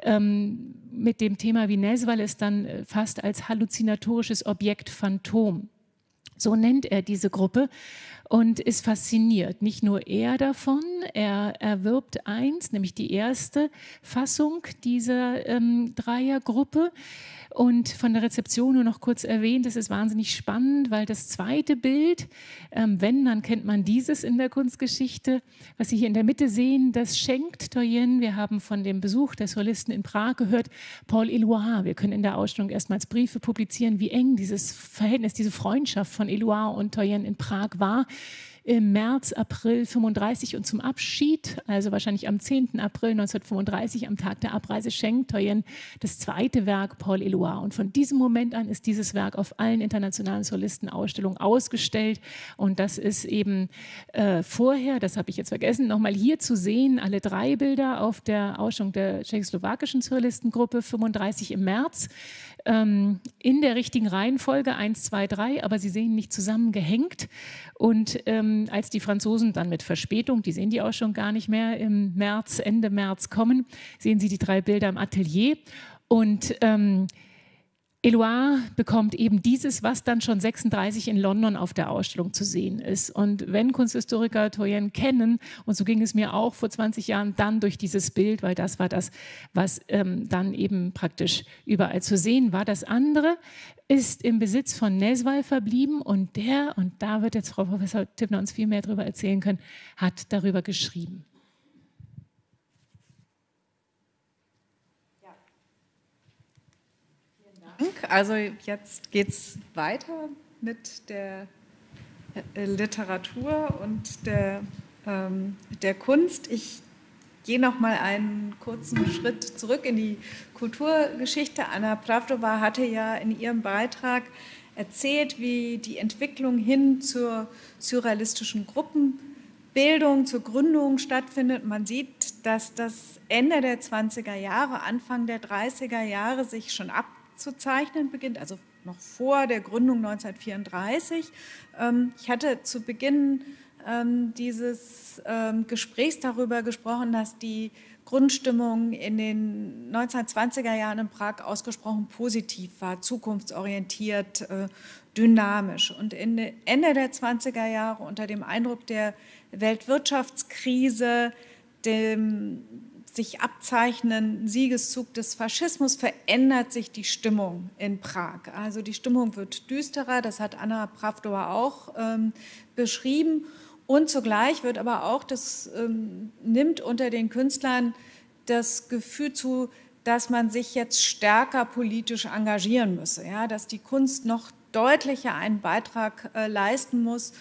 Mit dem Thema Vinez, weil es dann fast als halluzinatorisches Objekt Phantom So nennt er diese Gruppe und ist fasziniert. Nicht nur er davon, er erwirbt eins, nämlich die erste Fassung dieser Dreiergruppe. Und von der Rezeption nur noch kurz erwähnt, das ist wahnsinnig spannend, weil das zweite Bild, wenn, dann kennt man dieses in der Kunstgeschichte, was Sie hier in der Mitte sehen, das schenkt Toyen. Wir haben von dem Besuch der Surrealisten in Prag gehört, Paul Éluard. Wir können in der Ausstellung erstmals Briefe publizieren, wie eng dieses Verhältnis, diese Freundschaft von Éluard und Toyen in Prag war. Im März, April 35 und zum Abschied, also wahrscheinlich am 10. April 1935, am Tag der Abreise, schenkt Toyen das zweite Werk Paul Éluard. Und von diesem Moment an ist dieses Werk auf allen internationalen Surrealistenausstellungen ausgestellt. Und das ist eben vorher, das habe ich jetzt vergessen, nochmal hier zu sehen, alle drei Bilder auf der Ausstellung der tschechoslowakischen Surrealistengruppe, 35 im März. In der richtigen Reihenfolge, 1, 2, 3, aber sie sehen nicht zusammengehängt. Und als die Franzosen dann mit Verspätung, die sehen die auch schon gar nicht mehr, im März, Ende März kommen, sehen Sie die drei Bilder im Atelier. Und Éluard bekommt eben dieses, was dann schon 36 in London auf der Ausstellung zu sehen ist. Und wenn Kunsthistoriker Toyen kennen, und so ging es mir auch vor 20 Jahren, dann durch dieses Bild, weil das war das, was dann eben praktisch überall zu sehen war. Das andere ist im Besitz von Nesval verblieben und der, und da wird jetzt Frau Professor Tippner uns viel mehr darüber erzählen können, hat darüber geschrieben. Also jetzt geht es weiter mit der Literatur und der Kunst. Ich gehe noch mal einen kurzen Schritt zurück in die Kulturgeschichte. Anna Pravdova hatte ja in ihrem Beitrag erzählt, wie die Entwicklung hin zur surrealistischen Gruppenbildung, zur Gründung stattfindet. Man sieht, dass das Ende der 20er Jahre, Anfang der 30er Jahre sich schon abzuzeichnen beginnt, also noch vor der Gründung 1934. Ich hatte zu Beginn dieses Gesprächs darüber gesprochen, dass die Grundstimmung in den 1920er Jahren in Prag ausgesprochen positiv war, zukunftsorientiert, dynamisch. Und Ende der 20er Jahre unter dem Eindruck der Weltwirtschaftskrise, dem sich abzeichnenden Siegeszug des Faschismus, verändert sich die Stimmung in Prag. Also die Stimmung wird düsterer, das hat Anna Pravdova auch beschrieben. Und zugleich wird aber auch, das nimmt unter den Künstlern das Gefühl zu, dass man sich jetzt stärker politisch engagieren müsse, ja, dass die Kunst noch deutlicher einen Beitrag leisten muss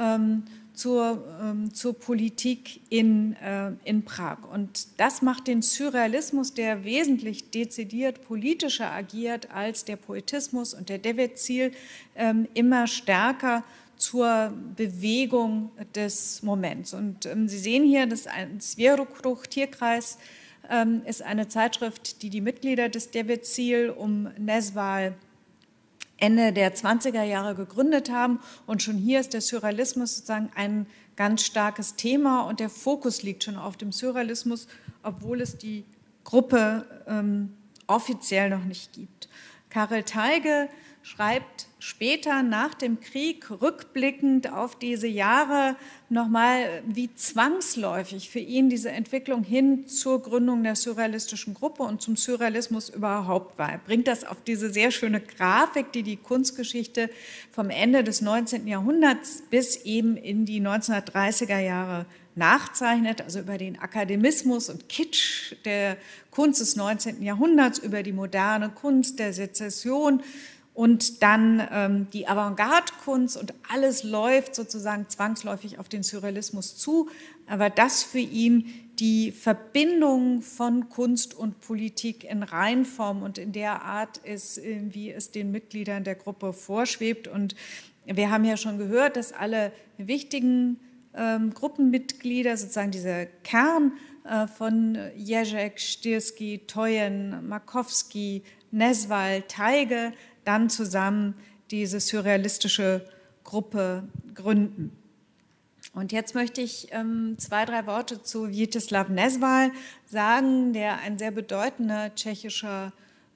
zur Politik in Prag. Und das macht den Surrealismus, der wesentlich dezidiert politischer agiert als der Poetismus und der Devětsil, immer stärker zur Bewegung des Moments. Und Sie sehen hier, dass ein Svěrokruh Tierkreis ist eine Zeitschrift, die die Mitglieder des Devětsil um Nesval Ende der 20er Jahre gegründet haben. Und schon hier ist der Surrealismus sozusagen ein ganz starkes Thema und der Fokus liegt schon auf dem Surrealismus, obwohl es die Gruppe offiziell noch nicht gibt. Karel Teige schreibt später nach dem Krieg rückblickend auf diese Jahre nochmal, wie zwangsläufig für ihn diese Entwicklung hin zur Gründung der surrealistischen Gruppe und zum Surrealismus überhaupt war. Er bringt das auf diese sehr schöne Grafik, die die Kunstgeschichte vom Ende des 19. Jahrhunderts bis eben in die 1930er Jahre nachzeichnet, also über den Akademismus und Kitsch der Kunst des 19. Jahrhunderts, über die moderne Kunst der Sezession und dann die Avantgarde-Kunst und alles läuft sozusagen zwangsläufig auf den Surrealismus zu, aber das für ihn die Verbindung von Kunst und Politik in Reinform und in der Art ist, wie es den Mitgliedern der Gruppe vorschwebt. Und wir haben ja schon gehört, dass alle wichtigen Gruppenmitglieder, sozusagen dieser Kern von Ježek, Štýrský, Toyen, Markowski, Nesval, Teige, dann zusammen diese surrealistische Gruppe gründen. Und jetzt möchte ich 2, 3 Worte zu Vítězslav Nesval sagen, der ein sehr bedeutender tschechischer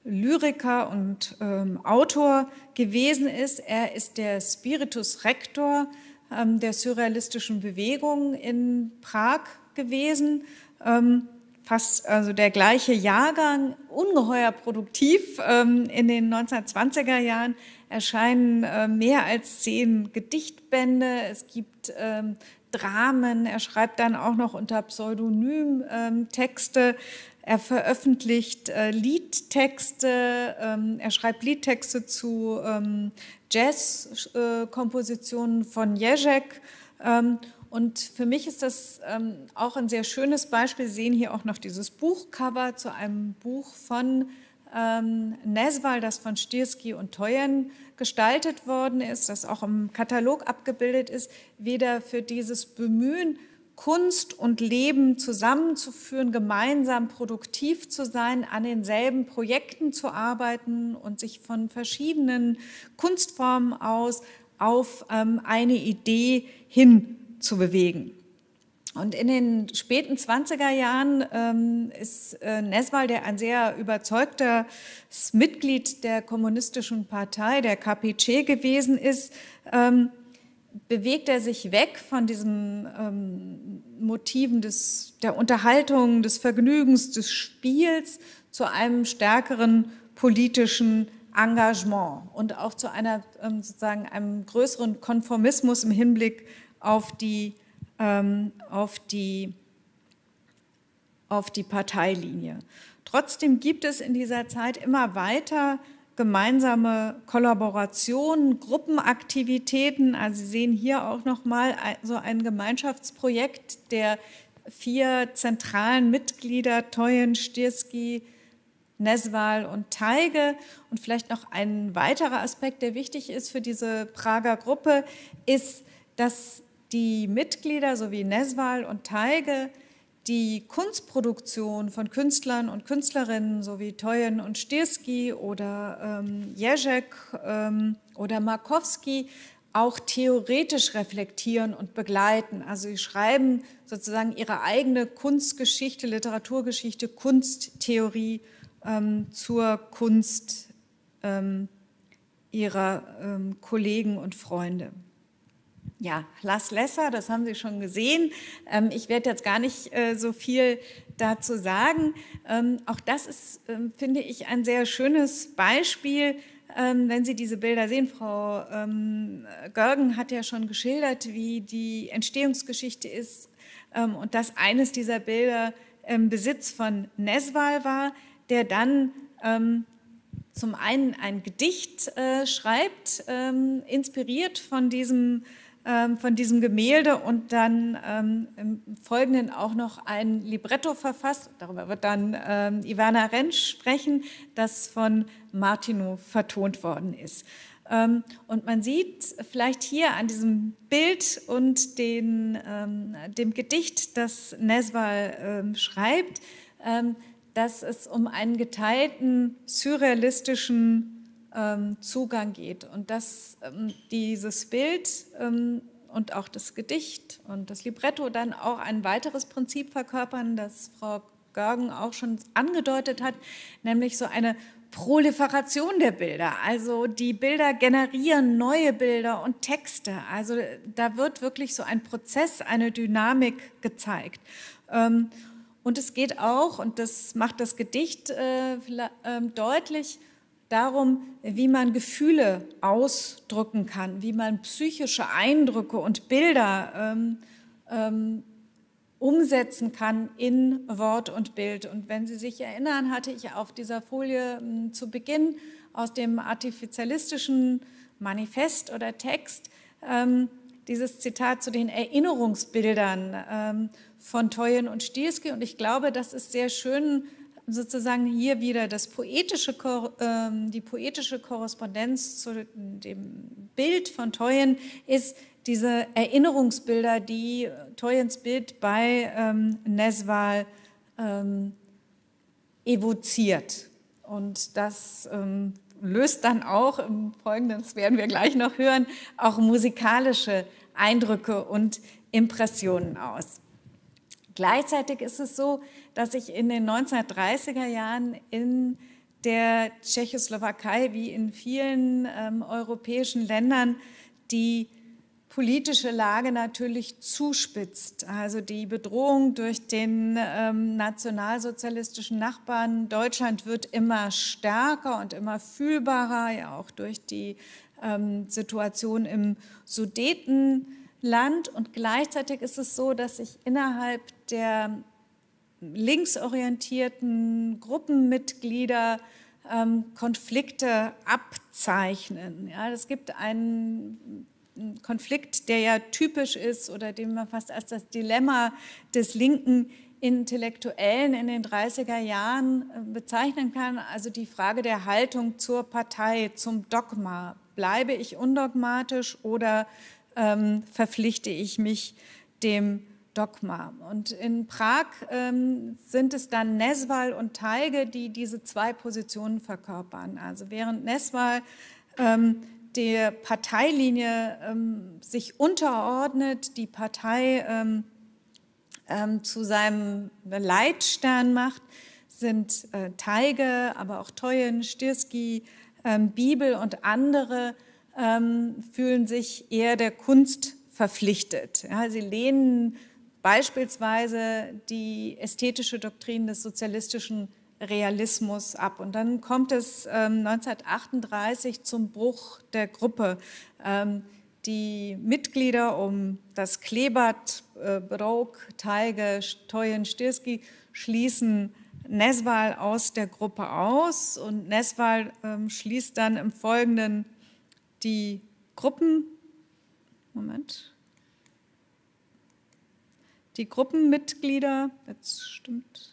Lyriker und Autor gewesen ist. Er ist der Spiritus Rector der surrealistischen Bewegung in Prag gewesen. Fast also der gleiche Jahrgang, ungeheuer produktiv. In den 1920er Jahren erscheinen mehr als 10 Gedichtbände. Es gibt Dramen. Er schreibt dann auch noch unter Pseudonym Texte. Er veröffentlicht Liedtexte. Er schreibt Liedtexte zu Jazzkompositionen von Ježek. Und für mich ist das auch ein sehr schönes Beispiel. Sie sehen hier auch noch dieses Buchcover zu einem Buch von Nezval, das von Stirsky und Toyen gestaltet worden ist, das auch im Katalog abgebildet ist, wieder für dieses Bemühen, Kunst und Leben zusammenzuführen, gemeinsam produktiv zu sein, an denselben Projekten zu arbeiten und sich von verschiedenen Kunstformen aus auf eine Idee hin zu bewegen. Und in den späten 20er Jahren ist Nezval, der ein sehr überzeugtes Mitglied der Kommunistischen Partei, der KPC gewesen ist, bewegt er sich weg von diesen Motiven der Unterhaltung, des Vergnügens, des Spiels zu einem stärkeren politischen Engagement und auch zu einer, sozusagen einem größeren Konformismus im Hinblick auf die Parteilinie. Trotzdem gibt es in dieser Zeit immer weiter gemeinsame Kollaborationen, Gruppenaktivitäten. Also Sie sehen hier auch nochmal so ein Gemeinschaftsprojekt der 4 zentralen Mitglieder, Toyen, Stirsky, Nezval und Teige. Und vielleicht noch ein weiterer Aspekt, der wichtig ist für diese Prager Gruppe, ist, dass die Mitglieder sowie Nezval und Teige die Kunstproduktion von Künstlern und Künstlerinnen sowie Toyen und Stirsky oder Ježek oder Markowski auch theoretisch reflektieren und begleiten. Also sie schreiben sozusagen ihre eigene Kunstgeschichte, Literaturgeschichte, Kunsttheorie zur Kunst ihrer Kollegen und Freunde. Ja, Las Lesser, das haben Sie schon gesehen. Ich werde jetzt gar nicht so viel dazu sagen. Auch das ist, finde ich, ein sehr schönes Beispiel, wenn Sie diese Bilder sehen. Frau Görgen hat ja schon geschildert, wie die Entstehungsgeschichte ist und dass eines dieser Bilder im Besitz von Nezval war, der dann zum einen ein Gedicht schreibt, inspiriert von diesem Gemälde und dann im Folgenden auch noch ein Libretto verfasst. Darüber wird dann Ivana Rentsch sprechen, das von Martinu vertont worden ist. Und man sieht vielleicht hier an diesem Bild und dem Gedicht, das Nezval schreibt, dass es um einen geteilten surrealistischen Zugang geht und dass dieses Bild und auch das Gedicht und das Libretto dann auch ein weiteres Prinzip verkörpern, das Frau Görgen auch schon angedeutet hat, nämlich so eine Proliferation der Bilder. Also die Bilder generieren neue Bilder und Texte. Also da wird wirklich so ein Prozess, eine Dynamik gezeigt. Und es geht auch, und das macht das Gedicht deutlich, darum, wie man Gefühle ausdrücken kann, wie man psychische Eindrücke und Bilder umsetzen kann in Wort und Bild. Und wenn Sie sich erinnern, hatte ich auf dieser Folie zu Beginn aus dem artifizialistischen Manifest oder Text dieses Zitat zu den Erinnerungsbildern von Toyen und Stirsky. Und ich glaube, das ist sehr schön, sozusagen hier wieder die poetische Korrespondenz zu dem Bild von Toyen ist diese Erinnerungsbilder, die Toyens Bild bei Nezval evoziert. Und das löst dann auch, im Folgenden, das werden wir gleich noch hören, auch musikalische Eindrücke und Impressionen aus. Gleichzeitig ist es so, dass sich in den 1930er Jahren in der Tschechoslowakei wie in vielen europäischen Ländern die politische Lage natürlich zuspitzt. Also die Bedrohung durch den nationalsozialistischen Nachbarn Deutschland wird immer stärker und immer fühlbarer, ja auch durch die Situation im Sudetenland. Und gleichzeitig ist es so, dass sich innerhalb der linksorientierten Gruppenmitglieder Konflikte abzeichnen. Ja, es gibt einen Konflikt, der ja typisch ist oder den man fast als das Dilemma des linken Intellektuellen in den 30er Jahren bezeichnen kann, also die Frage der Haltung zur Partei, zum Dogma. Bleibe ich undogmatisch oder verpflichte ich mich dem Dogma? Und in Prag sind es dann Nesval und Teige, die diese zwei Positionen verkörpern. Also während Nesval der Parteilinie sich unterordnet, die Partei zu seinem Leitstern macht, sind Teige, aber auch Teuen, Stirsky, Bibel und andere fühlen sich eher der Kunst verpflichtet. Ja, sie lehnen beispielsweise die ästhetische Doktrin des sozialistischen Realismus ab. Und dann kommt es 1938 zum Bruch der Gruppe. Die Mitglieder um das Kleeblatt, Brook, Teige, Teuen, Stirsky schließen Nesval aus der Gruppe aus und Nesval schließt dann im Folgenden die die Gruppenmitglieder, jetzt stimmt,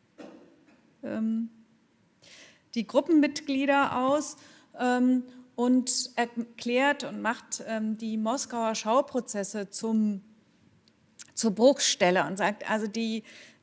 die Gruppenmitglieder aus und erklärt und macht die Moskauer Schauprozesse zur Bruchstelle und sagt, also die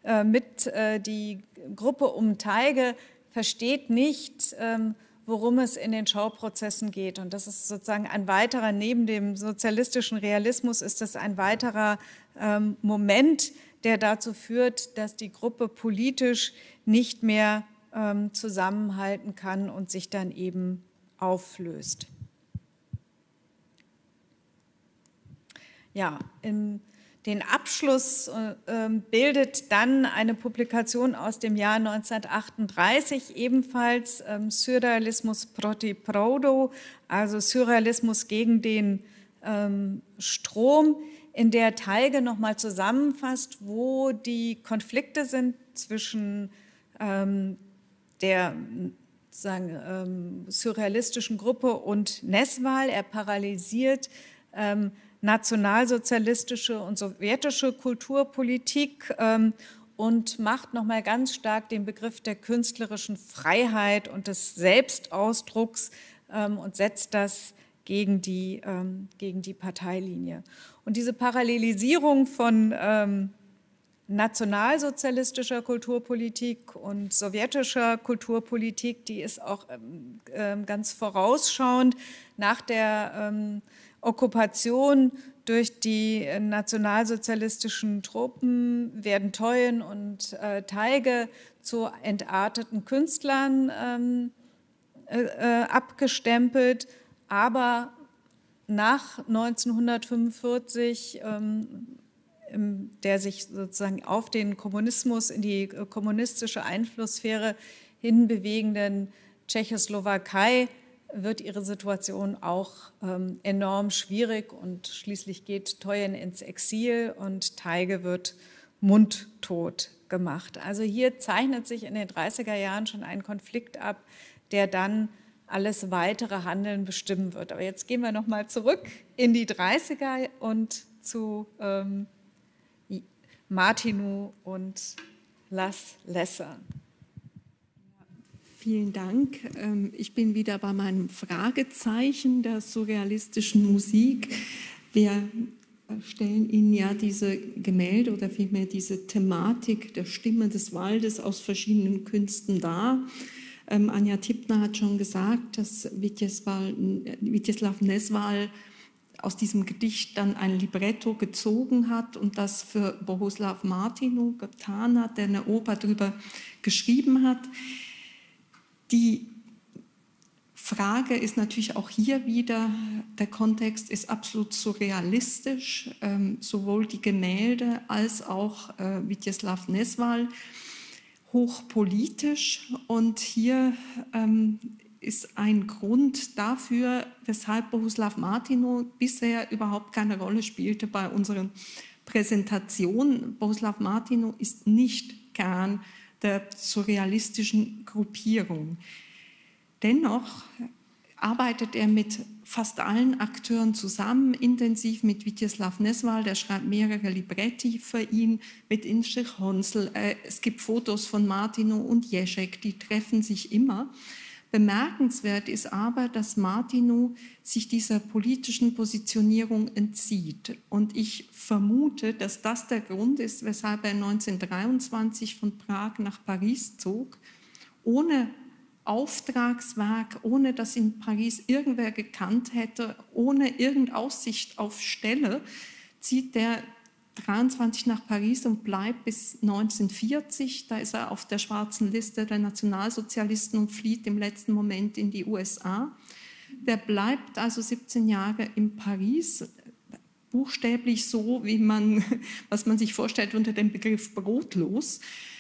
Gruppe um Teige versteht nicht, worum es in den Schauprozessen geht. Und das ist sozusagen ein weiterer, neben dem sozialistischen Realismus ist das ein weiterer Moment, der dazu führt, dass die Gruppe politisch nicht mehr zusammenhalten kann und sich dann eben auflöst. Ja, den Abschluss bildet dann eine Publikation aus dem Jahr 1938, ebenfalls Surrealismus proti proudo, also Surrealismus gegen den Strom, in der Teige nochmal zusammenfasst, wo die Konflikte sind zwischen der surrealistischen Gruppe und Nesval. Er parallelisiert nationalsozialistische und sowjetische Kulturpolitik und macht nochmal ganz stark den Begriff der künstlerischen Freiheit und des Selbstausdrucks und setzt das gegen die Parteilinie. Und diese Parallelisierung von nationalsozialistischer Kulturpolitik und sowjetischer Kulturpolitik, die ist auch ganz vorausschauend. Nach der Okkupation durch die nationalsozialistischen Truppen werden Teuen und Teige zu entarteten Künstlern abgestempelt, aber nach 1945, der sich sozusagen auf den Kommunismus, in die kommunistische Einflusssphäre hinbewegenden Tschechoslowakei, wird ihre Situation auch enorm schwierig und schließlich geht Teuen ins Exil und Teige wird mundtot gemacht. Also hier zeichnet sich in den 30er Jahren schon ein Konflikt ab, der dann alles weitere Handeln bestimmen wird. Aber jetzt gehen wir nochmal zurück in die 30er und zu Martinu und Las Lesser. Vielen Dank. Ich bin wieder bei meinem Fragezeichen der surrealistischen Musik. Wir stellen Ihnen ja diese Gemälde oder vielmehr diese Thematik der Stimme des Waldes aus verschiedenen Künsten dar. Anja Tippner hat schon gesagt, dass Vítězslav Nesval aus diesem Gedicht dann ein Libretto gezogen hat und das für Bohuslav Martinu getan hat, der eine Oper darüber geschrieben hat. Die Frage ist natürlich auch hier wieder, der Kontext ist absolut surrealistisch, sowohl die Gemälde als auch Vítězslav Nezval hochpolitisch, und hier ist ein Grund dafür, weshalb Bohuslav Martinů bisher überhaupt keine Rolle spielte bei unseren Präsentationen. Bohuslav Martinů ist nicht Kern der surrealistischen Gruppierung. Dennoch arbeitet er mit fast allen Akteuren zusammen, intensiv mit Vítězslav Nezval, der schreibt mehrere Libretti für ihn, mit Jindřich Honsl. Es gibt Fotos von Martinů und Ježek, die treffen sich immer. Bemerkenswert ist aber, dass Martinů sich dieser politischen Positionierung entzieht. Und ich vermute, dass das der Grund ist, weshalb er 1923 von Prag nach Paris zog, ohne Auftragswerk, ohne dass in Paris irgendwer gekannt hätte, ohne irgendeine Aussicht auf Stelle, zieht der 23 nach Paris und bleibt bis 1940. Da ist er auf der schwarzen Liste der Nationalsozialisten und flieht im letzten Moment in die USA. Der bleibt also 17 Jahre in Paris, buchstäblich so, wie was man sich vorstellt unter dem Begriff brotlos.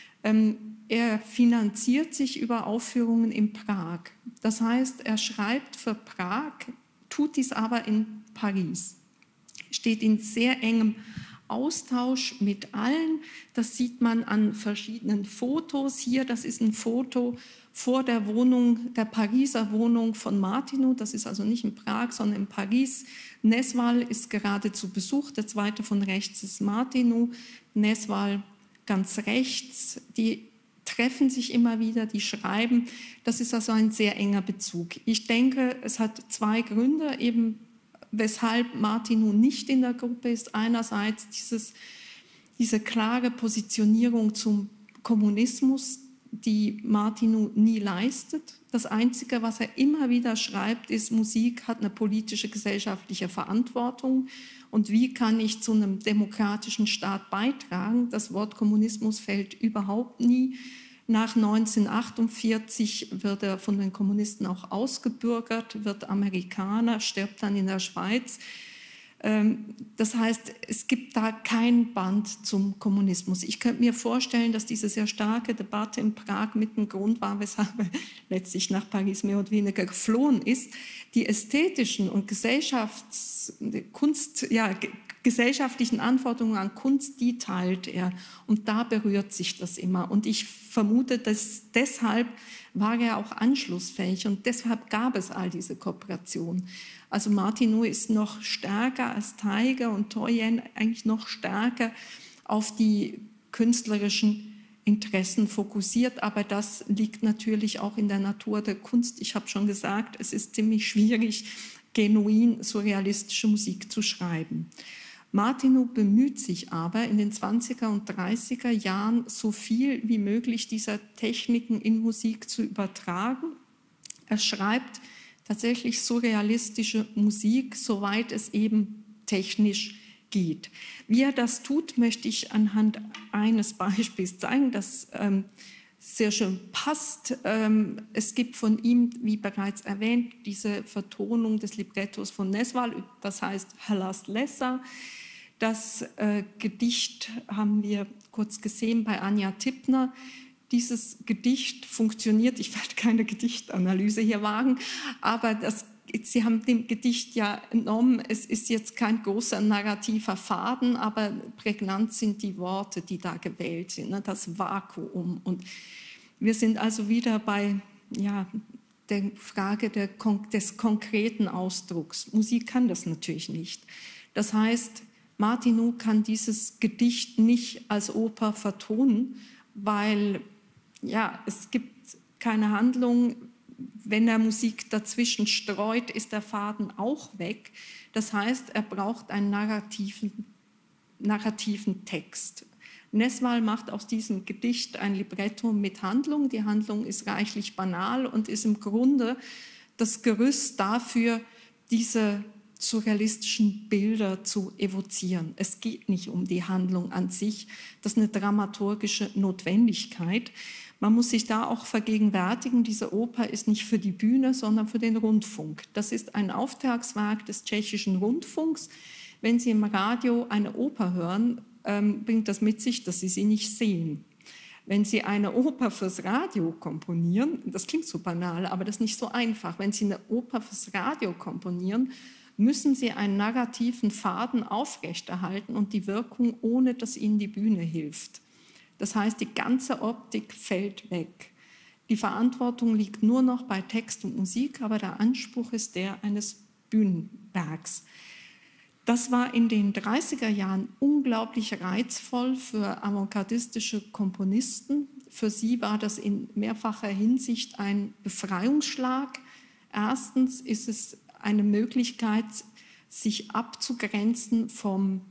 Er finanziert sich über Aufführungen in Prag. Das heißt, er schreibt für Prag, tut dies aber in Paris. Steht in sehr engem Austausch mit allen. Das sieht man an verschiedenen Fotos. Hier, das ist ein Foto vor der Wohnung, der Pariser Wohnung von Martinů. Das ist also nicht in Prag, sondern in Paris. Nezval ist gerade zu Besuch. Der zweite von rechts ist Martinů. Nezval ganz rechts. Die treffen sich immer wieder, die schreiben. Das ist also ein sehr enger Bezug. Ich denke, es hat zwei Gründe, eben weshalb Martinů nicht in der Gruppe ist. Einerseits diese klare Positionierung zum Kommunismus, die Martinů nie leistet. Das Einzige, was er immer wieder schreibt, ist, Musik hat eine politische, gesellschaftliche Verantwortung. Und wie kann ich zu einem demokratischen Staat beitragen? Das Wort Kommunismus fällt überhaupt nie. Nach 1948 wird er von den Kommunisten auch ausgebürgert, wird Amerikaner, stirbt dann in der Schweiz. Das heißt, es gibt da kein Band zum Kommunismus. Ich könnte mir vorstellen, dass diese sehr starke Debatte in Prag mit dem Grund war, weshalb er letztlich nach Paris mehr oder weniger geflohen ist. Die ästhetischen und gesellschaftlichen Anforderungen an Kunst, die teilt er. Und da berührt sich das immer. Und ich vermute, dass deshalb war er auch anschlussfähig und deshalb gab es all diese Kooperationen. Also Martinů ist noch stärker als Taiger und Toyen eigentlich noch stärker auf die künstlerischen Interessen fokussiert, aber das liegt natürlich auch in der Natur der Kunst. Ich habe schon gesagt, es ist ziemlich schwierig, genuin surrealistische Musik zu schreiben. Martinů bemüht sich aber in den 20er und 30er Jahren so viel wie möglich dieser Techniken in Musik zu übertragen. Er schreibt tatsächlich surrealistische Musik, soweit es eben technisch geht. Wie er das tut, möchte ich anhand eines Beispiels zeigen, das sehr schön passt. Es gibt von ihm, wie bereits erwähnt, diese Vertonung des Librettos von Nezval, das heißt Halas Lesa. Das Gedicht haben wir kurz gesehen bei Anja Tippner. Dieses Gedicht funktioniert, ich werde keine Gedichtanalyse hier wagen, aber Sie haben dem Gedicht ja entnommen, es ist jetzt kein großer narrativer Faden, aber prägnant sind die Worte, die da gewählt sind, das Vakuum. Und wir sind also wieder bei der Frage des konkreten Ausdrucks. Musik kann das natürlich nicht. Das heißt, Martinů kann dieses Gedicht nicht als Oper vertonen, weil es gibt keine Handlung. Wenn er Musik dazwischen streut, ist der Faden auch weg. Das heißt, er braucht einen narrativen Text. Nezval macht aus diesem Gedicht ein Libretto mit Handlung. Die Handlung ist reichlich banal und ist im Grunde das Gerüst dafür, diese surrealistischen Bilder zu evozieren. Es geht nicht um die Handlung an sich, das ist eine dramaturgische Notwendigkeit. Man muss sich da auch vergegenwärtigen, diese Oper ist nicht für die Bühne, sondern für den Rundfunk. Das ist ein Auftragswerk des tschechischen Rundfunks. Wenn Sie im Radio eine Oper hören, bringt das mit sich, dass Sie sie nicht sehen. Wenn Sie eine Oper fürs Radio komponieren, das klingt so banal, aber das ist nicht so einfach. Wenn Sie eine Oper fürs Radio komponieren, müssen Sie einen narrativen Faden aufrechterhalten und die Wirkung, ohne dass Ihnen die Bühne hilft. Das heißt, die ganze Optik fällt weg. Die Verantwortung liegt nur noch bei Text und Musik, aber der Anspruch ist der eines Bühnenwerks. Das war in den 30er Jahren unglaublich reizvoll für avantgardistische Komponisten. Für sie war das in mehrfacher Hinsicht ein Befreiungsschlag. Erstens ist es eine Möglichkeit, sich abzugrenzen vom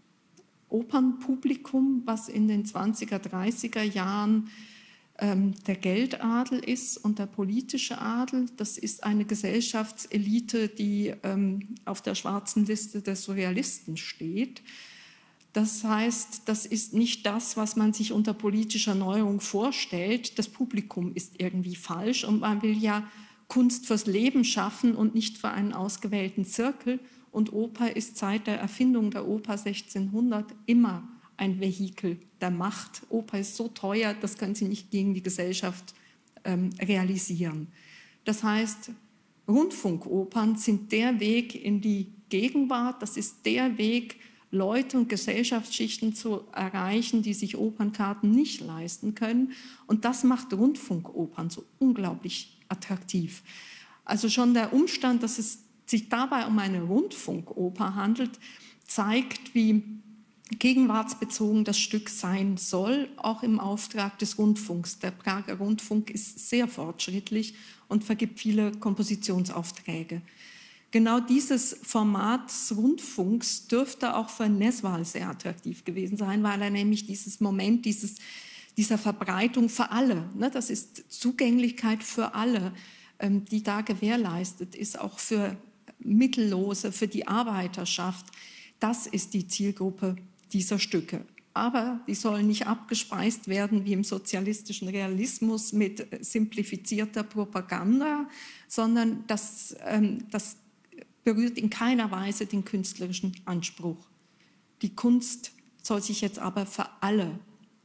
Opernpublikum, was in den 20er, 30er Jahren der Geldadel ist und der politische Adel. Das ist eine Gesellschaftselite, die auf der schwarzen Liste der Surrealisten steht. Das heißt, das ist nicht das, was man sich unter politischer Neuerung vorstellt. Das Publikum ist irgendwie falsch und man will ja Kunst fürs Leben schaffen und nicht für einen ausgewählten Zirkel. Und Oper ist seit der Erfindung der Oper 1600 immer ein Vehikel der Macht. Oper ist so teuer, das können Sie nicht gegen die Gesellschaft realisieren. Das heißt, Rundfunkopern sind der Weg in die Gegenwart, das ist der Weg, Leute und Gesellschaftsschichten zu erreichen, die sich Opernkarten nicht leisten können. Und das macht Rundfunkopern so unglaublich attraktiv. Also schon der Umstand, dass es sich dabei um eine Rundfunkoper handelt, zeigt, wie gegenwartsbezogen das Stück sein soll, auch im Auftrag des Rundfunks. Der Prager Rundfunk ist sehr fortschrittlich und vergibt viele Kompositionsaufträge. Genau dieses Format des Rundfunks dürfte auch für Nesval sehr attraktiv gewesen sein, weil er nämlich dieses Moment dieser Verbreitung für alle, ne, das ist Zugänglichkeit für alle, die da gewährleistet ist, auch für Mittellose, für die Arbeiterschaft. Das ist die Zielgruppe dieser Stücke. Aber die sollen nicht abgespeist werden wie im sozialistischen Realismus mit simplifizierter Propaganda, sondern das berührt in keiner Weise den künstlerischen Anspruch. Die Kunst soll sich jetzt aber für alle,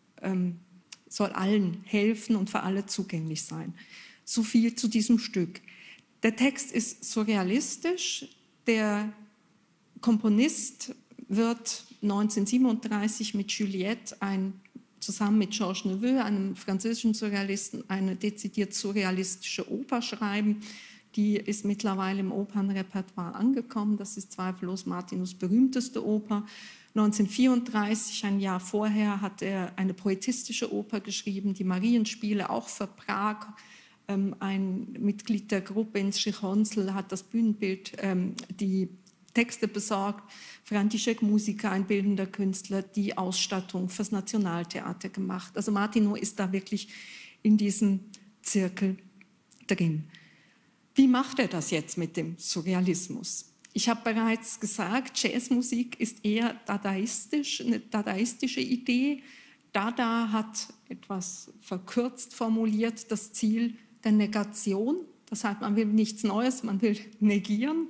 soll allen helfen und für alle zugänglich sein. So viel zu diesem Stück. Der Text ist surrealistisch. Der Komponist wird 1937 mit Juliette zusammen mit Georges Neveu, einem französischen Surrealisten, eine dezidiert surrealistische Oper schreiben. Die ist mittlerweile im Opernrepertoire angekommen. Das ist zweifellos Martinus' berühmteste Oper. 1934, ein Jahr vorher, hat er eine poetistische Oper geschrieben, die Marienspiele, auch für Prag. Ein Mitglied der Gruppe in Schichonsl hat das Bühnenbild, die Texte besorgt. František Musika, ein bildender Künstler, die Ausstattung fürs Nationaltheater gemacht. Also Martinu ist da wirklich in diesem Zirkel drin. Wie macht er das jetzt mit dem Surrealismus? Ich habe bereits gesagt, Jazzmusik ist eher dadaistisch, eine dadaistische Idee. Dada hat etwas verkürzt formuliert das Ziel der Negation. Das heißt, man will nichts Neues, man will negieren.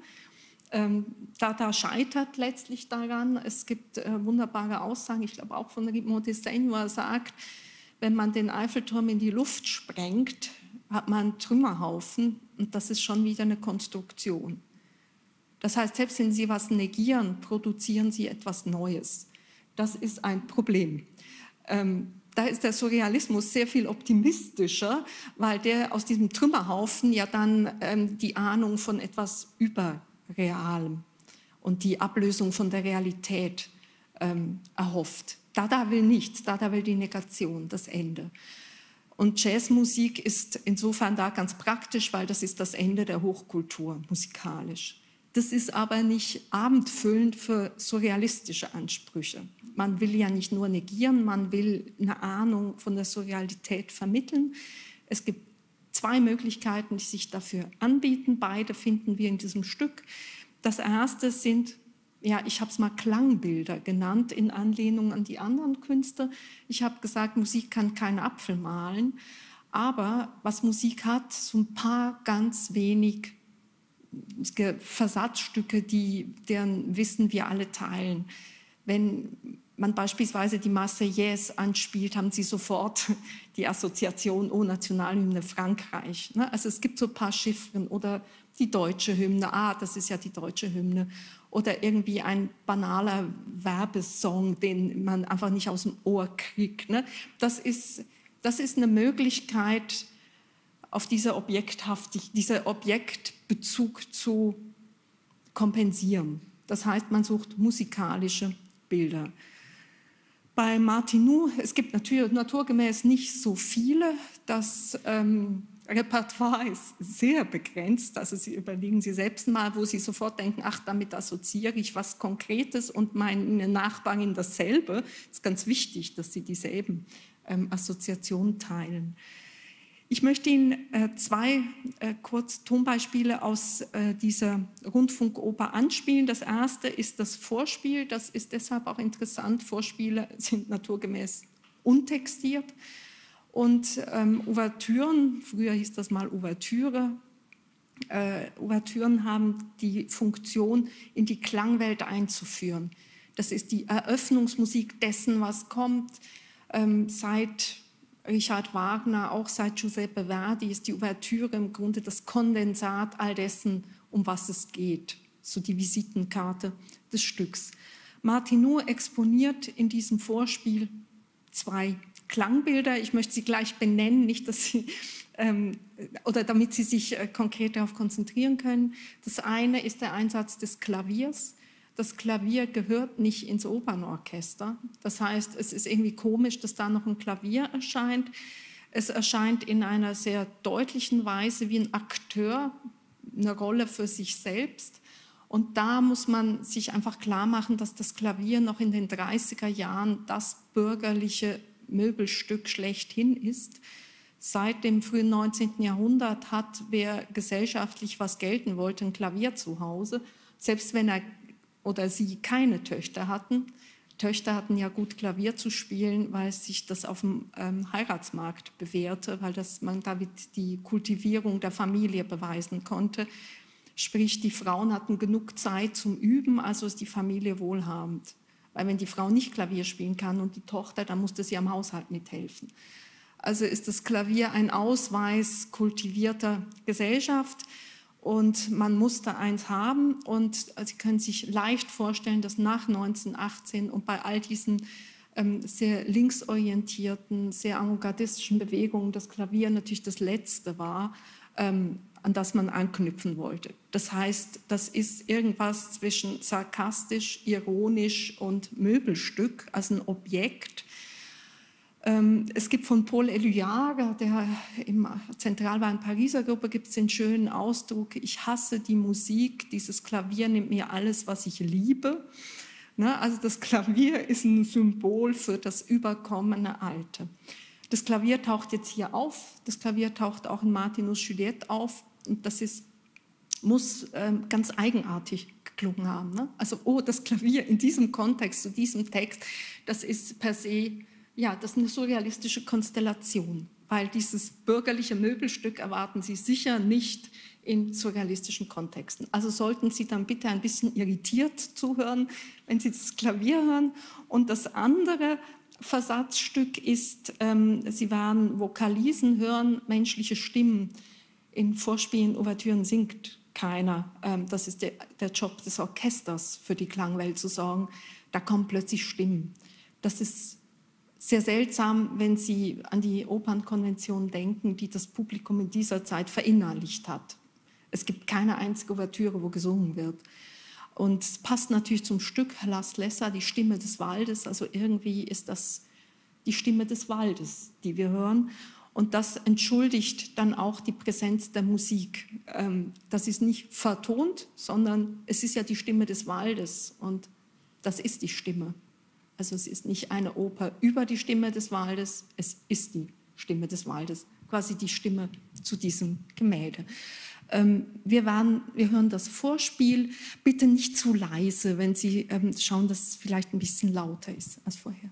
Dada scheitert letztlich daran. Es gibt wunderbare Aussagen, ich glaube auch von Ripon Dessagne, wo er sagt, wenn man den Eiffelturm in die Luft sprengt, hat man einen Trümmerhaufen und das ist schon wieder eine Konstruktion. Das heißt, selbst wenn Sie was negieren, produzieren Sie etwas Neues. Das ist ein Problem. Da ist der Surrealismus sehr viel optimistischer, weil der aus diesem Trümmerhaufen ja dann die Ahnung von etwas Überrealem und die Ablösung von der Realität erhofft. Dada will nichts, Dada will die Negation, das Ende. Und Jazzmusik ist insofern da ganz praktisch, weil das ist das Ende der Hochkultur musikalisch. Das ist aber nicht abendfüllend für surrealistische Ansprüche. Man will ja nicht nur negieren, man will eine Ahnung von der Surrealität vermitteln. Es gibt zwei Möglichkeiten, die sich dafür anbieten. Beide finden wir in diesem Stück. Das erste sind ja, ich habe es mal Klangbilder genannt in Anlehnung an die anderen Künste. Ich habe gesagt, Musik kann keinen Apfel malen, aber was Musik hat, so ein paar ganz wenig Versatzstücke, deren Wissen wir alle teilen. Wenn man beispielsweise die Marseillaise anspielt, haben Sie sofort die Assoziation, oh, Nationalhymne Frankreich. Also es gibt so ein paar Chiffren oder die deutsche Hymne, das ist ja die deutsche Hymne. Oder irgendwie ein banaler Werbesong, den man einfach nicht aus dem Ohr kriegt. Das ist eine Möglichkeit, auf dieser Objektbezug zu kompensieren. Das heißt, man sucht musikalische Bilder. Bei Martinů, es gibt naturgemäß nicht so viele, das Repertoire ist sehr begrenzt, also überlegen Sie selbst mal, wo Sie sofort denken, ach, damit assoziiere ich was Konkretes und meine Nachbarin dasselbe. Es ist ganz wichtig, dass Sie dieselben Assoziationen teilen. Ich möchte Ihnen zwei kurz Tonbeispiele aus dieser Rundfunkoper anspielen. Das erste ist das Vorspiel, das ist deshalb auch interessant. Vorspiele sind naturgemäß untextiert. Und Ouvertüren, früher hieß das mal Ouvertüre, Ouvertüren haben die Funktion, in die Klangwelt einzuführen. Das ist die Eröffnungsmusik dessen, was kommt. Seit Richard Wagner, auch seit Giuseppe Verdi ist die Ouvertüre im Grunde das Kondensat all dessen, um was es geht. So die Visitenkarte des Stücks. Martinů exponiert in diesem Vorspiel zwei Klangbilder. Ich möchte sie gleich benennen, nicht, dass Sie, oder damit Sie sich konkret darauf konzentrieren können. Das eine ist der Einsatz des Klaviers. Das Klavier gehört nicht ins Opernorchester. Das heißt, es ist irgendwie komisch, dass da noch ein Klavier erscheint. Es erscheint in einer sehr deutlichen Weise wie ein Akteur, eine Rolle für sich selbst. Und da muss man sich einfach klar machen, dass das Klavier noch in den 30er Jahren das bürgerliche Möbelstück schlechthin ist. Seit dem frühen 19. Jahrhundert hat, wer gesellschaftlich was gelten wollte, ein Klavier zu Hause, selbst wenn er oder sie keine Töchter hatten. Töchter hatten ja gut Klavier zu spielen, weil sich das auf dem Heiratsmarkt bewährte, weil man damit die Kultivierung der Familie beweisen konnte. Sprich, die Frauen hatten genug Zeit zum Üben, also ist die Familie wohlhabend. Weil wenn die Frau nicht Klavier spielen kann und die Tochter, dann musste sie am Haushalt mithelfen. Also ist das Klavier ein Ausweis kultivierter Gesellschaft. Und man musste eins haben und Sie können sich leicht vorstellen, dass nach 1918 und bei all diesen sehr linksorientierten, sehr avantgardistischen Bewegungen das Klavier natürlich das Letzte war, an das man anknüpfen wollte. Das heißt, das ist irgendwas zwischen sarkastisch, ironisch und Möbelstück, also ein Objekt. Es gibt von Paul Éluard, der im zentral war in Pariser Gruppe, gibt es den schönen Ausdruck, ich hasse die Musik, dieses Klavier nimmt mir alles, was ich liebe. Also das Klavier ist ein Symbol für das überkommene Alte. Das Klavier taucht jetzt hier auf, das Klavier taucht auch in Martinús Juliette auf und das muss ganz eigenartig geklungen haben. Also, oh, das Klavier in diesem Kontext, zu diesem Text, das ist per se, ja, das ist eine surrealistische Konstellation, weil dieses bürgerliche Möbelstück erwarten Sie sicher nicht in surrealistischen Kontexten. Also sollten Sie dann bitte ein bisschen irritiert zuhören, wenn Sie das Klavier hören. Und das andere Versatzstück ist, Sie werden Vokalisen hören, menschliche Stimmen. In Vorspielen, Ouvertüren singt keiner. Das ist der Job des Orchesters, für die Klangwelt zu sorgen. Da kommen plötzlich Stimmen. Das ist sehr seltsam, wenn Sie an die Opernkonvention denken, die das Publikum in dieser Zeit verinnerlicht hat. Es gibt keine einzige Ouvertüre, wo gesungen wird. Und es passt natürlich zum Stück Las Lessa, die Stimme des Waldes. Also irgendwie ist das die Stimme des Waldes, die wir hören. Und das entschuldigt dann auch die Präsenz der Musik. Das ist nicht vertont, sondern es ist ja die Stimme des Waldes. Und das ist die Stimme. Also es ist nicht eine Oper über die Stimme des Waldes, es ist die Stimme des Waldes, quasi die Stimme zu diesem Gemälde. Wir hören das Vorspiel. Bitte nicht zu leise, wenn Sie schauen, dass es vielleicht ein bisschen lauter ist als vorher.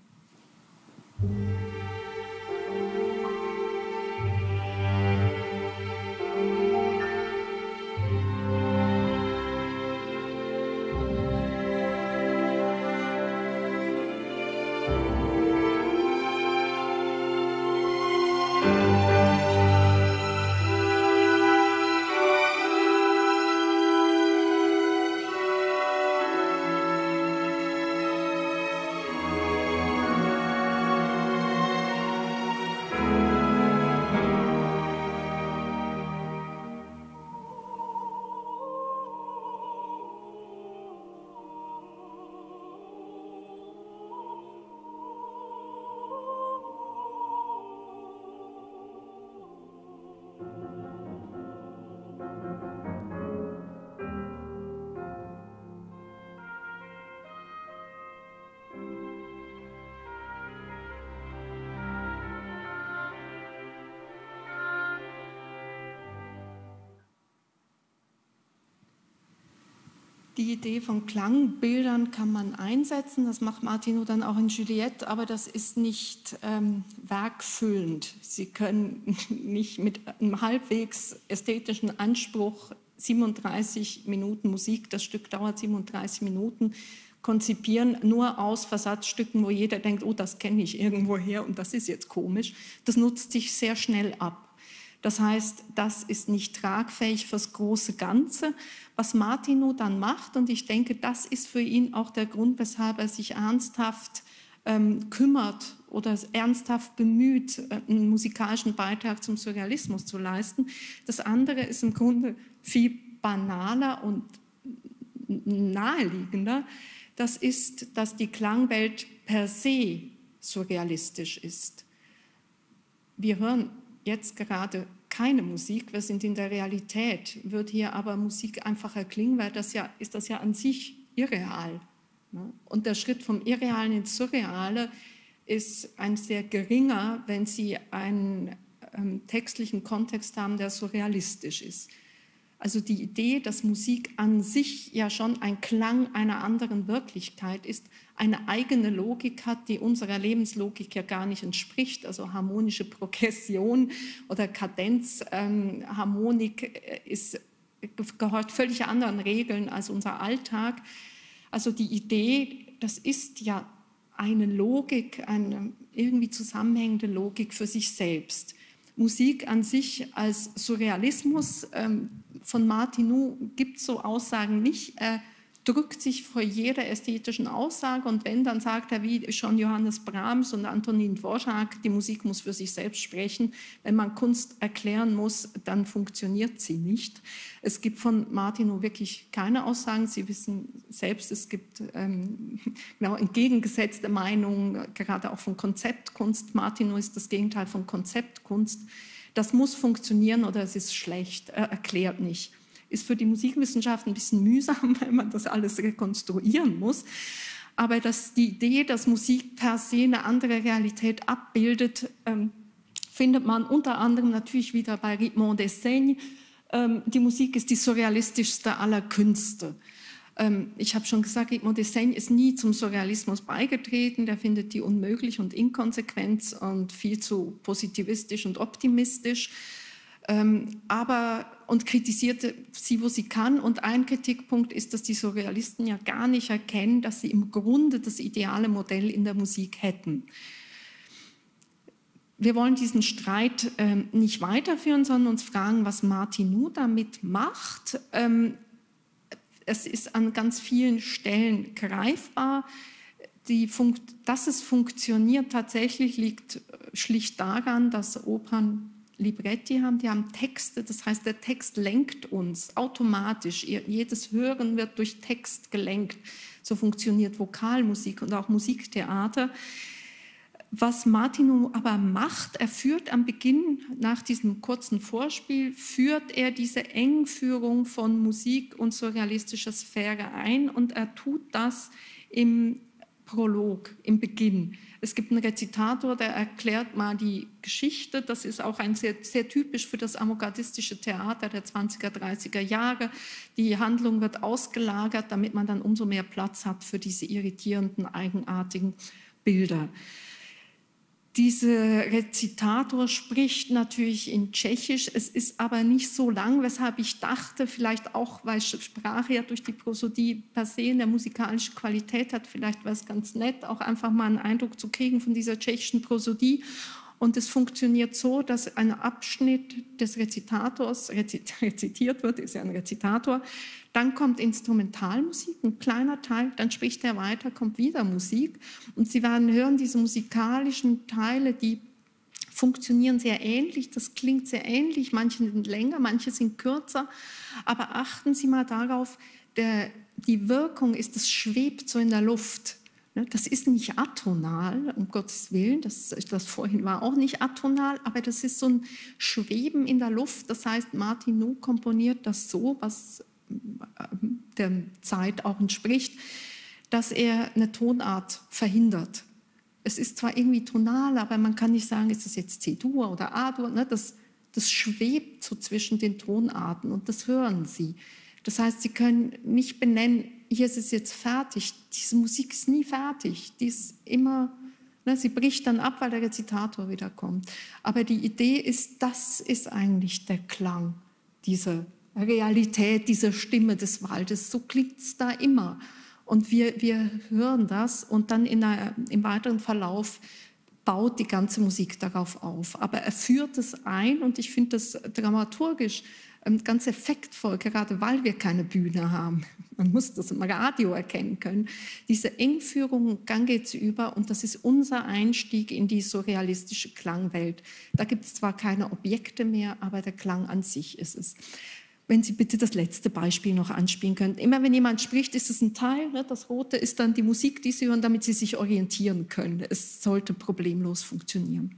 Die Idee von Klangbildern kann man einsetzen, das macht Martino dann auch in Juliette, aber das ist nicht werkfüllend. Sie können nicht mit einem halbwegs ästhetischen Anspruch 37 Minuten Musik, das Stück dauert 37 Minuten, konzipieren, nur aus Versatzstücken, wo jeder denkt, oh, das kenne ich irgendwoher und das ist jetzt komisch. Das nutzt sich sehr schnell ab. Das heißt, das ist nicht tragfähig fürs große Ganze. Was Martino dann macht, und ich denke, das ist für ihn auch der Grund, weshalb er sich ernsthaft kümmert oder ernsthaft bemüht, einen musikalischen Beitrag zum Surrealismus zu leisten. Das andere ist im Grunde viel banaler und naheliegender. Das ist, dass die Klangwelt per se surrealistisch ist. Wir hören jetzt gerade keine Musik, wir sind in der Realität, wird hier aber Musik einfacher klingen, weil das ist ja an sich irreal. Und der Schritt vom Irrealen ins Surreale ist ein sehr geringer, wenn Sie einen textlichen Kontext haben, der surrealistisch ist. Also die Idee, dass Musik an sich ja schon ein Klang einer anderen Wirklichkeit ist, eine eigene Logik hat, die unserer Lebenslogik ja gar nicht entspricht. Also harmonische Progression oder Kadenzharmonik gehört völlig anderen Regeln als unser Alltag. Also die Idee, das ist ja eine Logik, eine irgendwie zusammenhängende Logik für sich selbst. Musik an sich als Surrealismus von Martino gibt so Aussagen nicht. Er drückt sich vor jeder ästhetischen Aussage und wenn, dann sagt er wie schon Johannes Brahms und Antonin Dvořák, die Musik muss für sich selbst sprechen. Wenn man Kunst erklären muss, dann funktioniert sie nicht. Es gibt von Martino wirklich keine Aussagen. Sie wissen selbst, es gibt genau entgegengesetzte Meinungen, gerade auch von Konzeptkunst. Martino ist das Gegenteil von Konzeptkunst. Das muss funktionieren oder es ist schlecht, er erklärt nicht. Ist für die Musikwissenschaft ein bisschen mühsam, weil man das alles rekonstruieren muss. Aber die Idee, dass Musik per se eine andere Realität abbildet, findet man unter anderem natürlich wieder bei Ritmond Dessaigne. Die Musik ist die surrealistischste aller Künste. Ich habe schon gesagt, Ritmond Dessaigne ist nie zum Surrealismus beigetreten. Der findet die unmöglich und inkonsequent und viel zu positivistisch und optimistisch. Und kritisierte sie, wo sie kann. Und ein Kritikpunkt ist, dass die Surrealisten ja gar nicht erkennen, dass sie im Grunde das ideale Modell in der Musik hätten. Wir wollen diesen Streit nicht weiterführen, sondern uns fragen, was Martino damit macht. Es ist an ganz vielen Stellen greifbar. Dass es funktioniert tatsächlich liegt schlicht daran, dass Opern Libretti haben, die haben Texte, das heißt, der Text lenkt uns automatisch. Jedes Hören wird durch Text gelenkt. So funktioniert Vokalmusik und auch Musiktheater. Was Martino aber macht, er führt am Beginn, nach diesem kurzen Vorspiel, führt er diese Engführung von Musik und surrealistischer Sphäre ein und er tut das im Prolog, im Beginn. Es gibt einen Rezitator, der erklärt mal die Geschichte. Das ist auch sehr, sehr typisch für das avantgardistische Theater der 20er, 30er Jahre. Die Handlung wird ausgelagert, damit man dann umso mehr Platz hat für diese irritierenden, eigenartigen Bilder. Dieser Rezitator spricht natürlich in Tschechisch, es ist aber nicht so lang, weshalb ich dachte, vielleicht auch, weil Sprache ja durch die Prosodie per se eine musikalische Qualität hat, vielleicht wäre es ganz nett, auch einfach mal einen Eindruck zu kriegen von dieser tschechischen Prosodie. Und es funktioniert so, dass ein Abschnitt des Rezitators rezitiert wird, ist ja ein Rezitator, dann kommt Instrumentalmusik, ein kleiner Teil, dann spricht er weiter, kommt wieder Musik. Und Sie werden hören, diese musikalischen Teile, die funktionieren sehr ähnlich, das klingt sehr ähnlich, manche sind länger, manche sind kürzer, aber achten Sie mal darauf, die Wirkung ist, es schwebt so in der Luft. Das ist nicht atonal, um Gottes Willen, das vorhin war auch nicht atonal, aber das ist so ein Schweben in der Luft. Das heißt, Martinu komponiert das so, was der Zeit auch entspricht, dass er eine Tonart verhindert. Es ist zwar irgendwie tonal, aber man kann nicht sagen, ist das jetzt C-Dur oder A-Dur, ne? Das schwebt so zwischen den Tonarten und das hören Sie. Das heißt, Sie können nicht benennen, hier ist es jetzt fertig. Diese Musik ist nie fertig. Die ist immer, sie bricht dann ab, weil der Rezitator wieder kommt. Aber die Idee ist, das ist eigentlich der Klang dieser Realität, dieser Stimme des Waldes. So klingt es da immer. Und wir hören das und dann im weiteren Verlauf baut die ganze Musik darauf auf. Aber er führt es ein und ich finde das dramaturgisch ganz effektvoll, gerade weil wir keine Bühne haben. Man muss das im Radio erkennen können. Diese Engführung, dann geht sie über und das ist unser Einstieg in die surrealistische Klangwelt. Da gibt es zwar keine Objekte mehr, aber der Klang an sich ist es. Wenn Sie bitte das letzte Beispiel noch anspielen können. Immer wenn jemand spricht, ist es ein Teil. Ne? Das Rote ist dann die Musik, die Sie hören, damit Sie sich orientieren können. Es sollte problemlos funktionieren.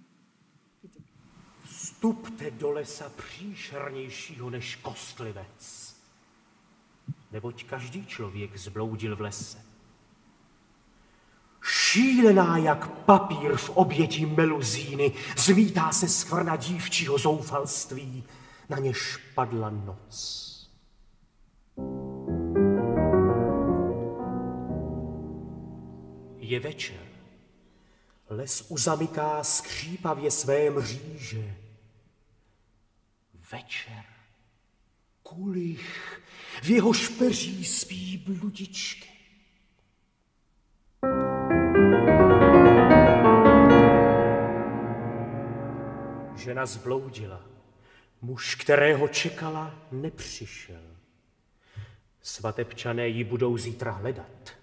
Vstupte do lesa příšernějšího než kostlivec, neboť každý člověk zbloudil v lese. Šílená jak papír v oběti meluzíny, zmítá se skvrna dívčího zoufalství, na něž padla noc. Je večer, les uzamyká skřípavě své mříže. Večer, kulich, v jehož peří spí bludičky. Žena zbloudila, muž, kterého čekala, nepřišel. Svatebčané ji budou zítra hledat.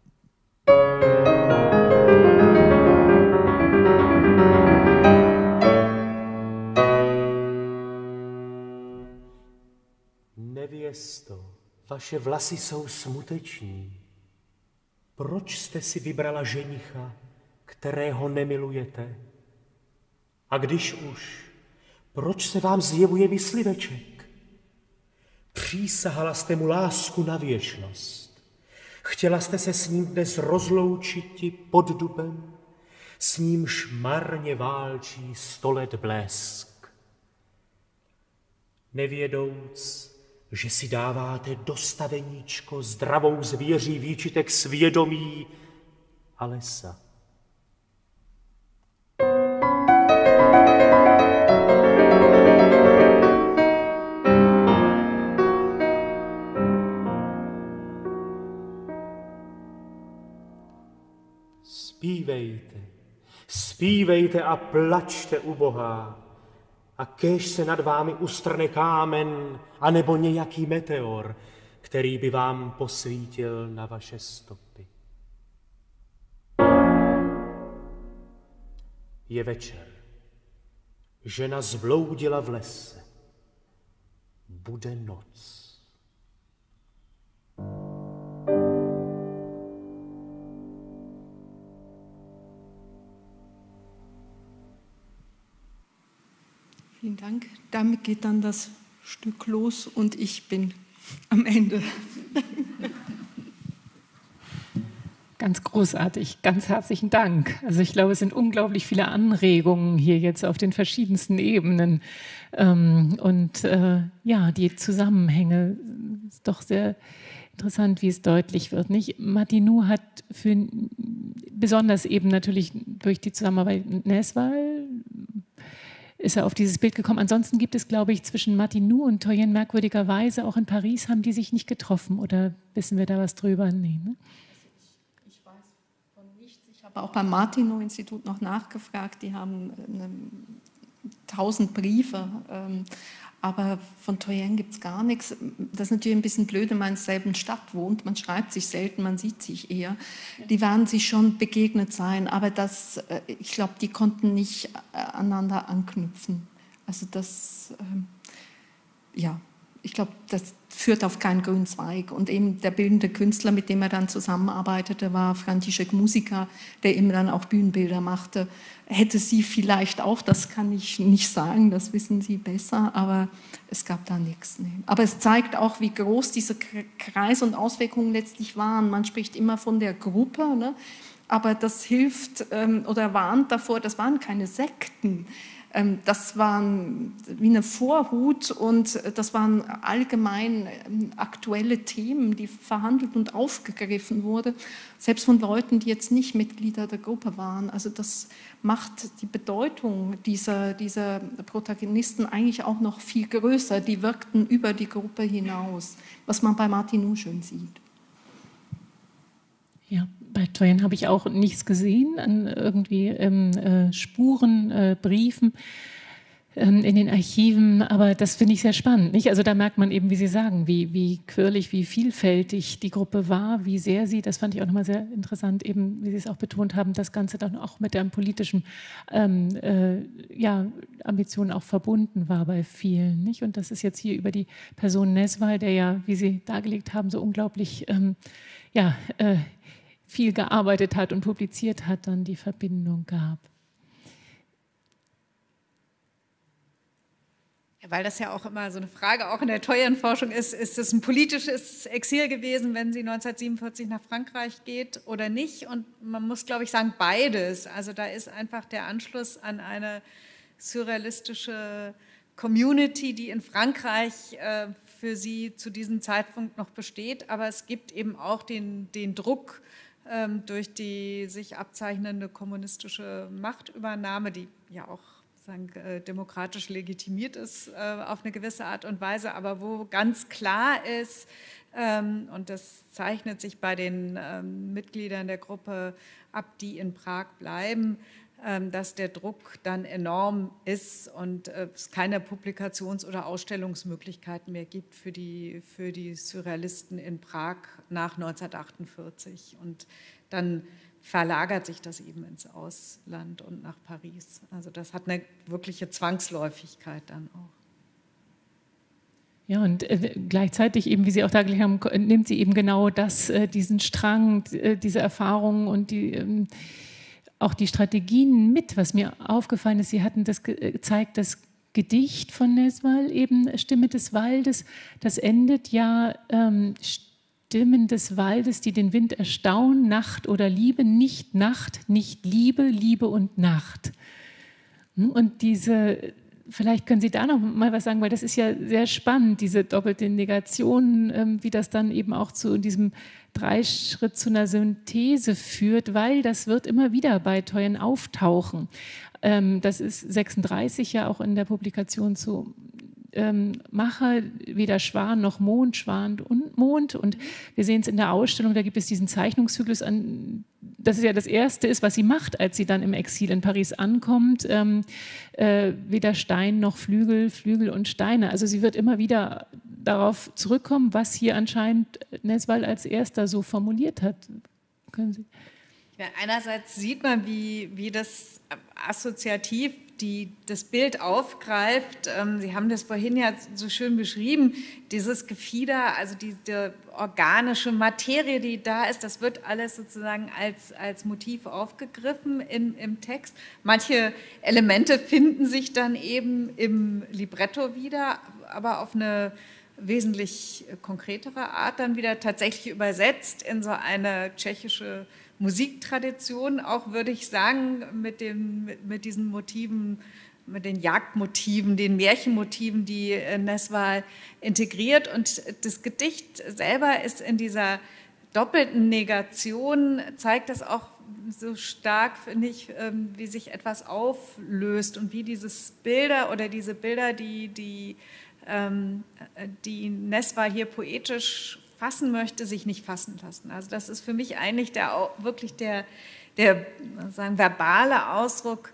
Nevěsto, vaše vlasy jsou smuteční. Proč jste si vybrala ženicha, kterého nemilujete? A když už, proč se vám zjevuje mysliveček? Přísahala jste mu lásku na věčnost. Chtěla jste se s ním dnes rozloučiti pod dubem, s nímž marně válčí 100 let blesk. Nevědouc, že si dáváte do staveníčko zdravou zvěří výčitek svědomí a lesa. Zpívejte, zpívejte a plačte, ubohá, a kéž se nad vámi ustrne kámen, anebo nějaký meteor, který by vám posvítil na vaše stopy. Je večer. Žena zbloudila v lese. Bude noc. Vielen Dank. Damit geht dann das Stück los und ich bin am Ende. ganz großartig, ganz herzlichen Dank. Also ich glaube, es sind unglaublich viele Anregungen hier jetzt auf den verschiedensten Ebenen. Ja, die Zusammenhänge, ist doch sehr interessant, wie es deutlich wird. Nicht? Martineau hat besonders eben natürlich durch die Zusammenarbeit mit Nesval ist er auf dieses Bild gekommen. Ansonsten gibt es, glaube ich, zwischen Martineau und Toyen merkwürdigerweise, auch in Paris haben die sich nicht getroffen. Oder wissen wir da was drüber? Nee, ne? Ich weiß von nichts. Ich habe auch beim Martineau-Institut noch nachgefragt. Die haben 1000 Briefe. Aber von Toyen gibt es gar nichts. Das ist natürlich ein bisschen blöd, wenn man in derselben Stadt wohnt. Man schreibt sich selten, man sieht sich eher. Die werden sich schon begegnet sein, aber ich glaube, die konnten nicht aneinander anknüpfen. Also ich glaube, das führt auf keinen grünen Zweig. Und eben der bildende Künstler, mit dem er dann zusammenarbeitete, war František Musica, der eben dann auch Bühnenbilder machte. Hätte sie vielleicht auch, das kann ich nicht sagen, das wissen Sie besser, aber es gab da nichts. Nee. Aber es zeigt auch, wie groß diese Kreise und Auswirkungen letztlich waren. Man spricht immer von der Gruppe, ne? Aber das hilft oder warnt davor, das waren keine Sekten. Das waren wie eine Vorhut und das waren allgemein aktuelle Themen, die verhandelt und aufgegriffen wurden, selbst von Leuten, die jetzt nicht Mitglieder der Gruppe waren. Also das macht die Bedeutung dieser Protagonisten eigentlich auch noch viel größer. Die wirkten über die Gruppe hinaus, was man bei Martineau schön sieht. Ja, bei Toyen habe ich auch nichts gesehen an irgendwie Spuren, Briefen in den Archiven, aber das finde ich sehr spannend. Nicht? Also da merkt man eben, wie Sie sagen, wie quirlig, wie vielfältig die Gruppe war, wie sehr sie, das fand ich auch nochmal sehr interessant, eben, wie Sie es auch betont haben, das Ganze dann auch mit der politischen Ambition auch verbunden war bei vielen. Nicht? Und das ist jetzt hier über die Person Nesval, der ja, wie Sie dargelegt haben, so unglaublich viel gearbeitet hat und publiziert hat, dann die Verbindung gab. Ja, weil das ja auch immer so eine Frage auch in der Toyen-Forschung ist es ein politisches Exil gewesen, wenn sie 1947 nach Frankreich geht oder nicht? Und man muss, glaube ich, sagen, beides. Also da ist einfach der Anschluss an eine surrealistische Community, die in Frankreich für sie zu diesem Zeitpunkt noch besteht, aber es gibt eben auch den Druck, durch die sich abzeichnende kommunistische Machtübernahme, die ja auch demokratisch legitimiert ist auf eine gewisse Art und Weise, aber wo ganz klar ist, und das zeichnet sich bei den Mitgliedern der Gruppe ab, die in Prag bleiben, dass der Druck dann enorm ist und es keine Publikations- oder Ausstellungsmöglichkeiten mehr gibt für die Surrealisten in Prag nach 1948. Und dann verlagert sich das eben ins Ausland und nach Paris. Also das hat eine wirkliche Zwangsläufigkeit dann auch. Ja, und gleichzeitig eben, wie Sie auch dargelegt haben, nimmt sie eben genau das, diesen Strang, diese Erfahrungen und auch die Strategien mit, was mir aufgefallen ist. Sie hatten das gezeigt, das Gedicht von Nesval, eben Stimme des Waldes, das endet ja Stimmen des Waldes, die den Wind erstaunen, Nacht oder Liebe, nicht Nacht, nicht Liebe, Liebe und Nacht. Und vielleicht können Sie da noch mal was sagen, weil das ist ja sehr spannend, diese doppelte Negation, wie das dann eben auch zu diesem Dreischritt zu einer Synthese führt, weil das wird immer wieder bei Toyen auftauchen. Das ist 36 ja auch in der Publikation zu Macher, weder Schwan noch Mond, Schwan und Mond. Und wir sehen es in der Ausstellung, da gibt es diesen Zeichnungszyklus an, das ist ja das Erste ist, was sie macht, als sie dann im Exil in Paris ankommt. Weder Stein noch Flügel, Flügel und Steine. Also sie wird immer wieder darauf zurückkommen, was hier anscheinend Nesval als Erster so formuliert hat. Können Sie? Ja, einerseits sieht man, wie das assoziativ das Bild aufgreift. Sie haben das vorhin ja so schön beschrieben, dieses Gefieder, also diese organische Materie, die da ist, das wird alles sozusagen als Motiv aufgegriffen im Text. Manche Elemente finden sich dann eben im Libretto wieder, aber auf eine wesentlich konkretere Art dann wieder tatsächlich übersetzt in so eine tschechische Musiktradition, auch würde ich sagen, mit diesen Motiven, mit den Jagdmotiven, den Märchenmotiven, die Nesval integriert. Und das Gedicht selber ist in dieser doppelten Negation, zeigt das auch so stark, finde ich, wie sich etwas auflöst und wie diese Bilder, die Nesval hier poetisch fassen möchte, sich nicht fassen lassen. Also das ist für mich eigentlich wirklich der sagen, verbale Ausdruck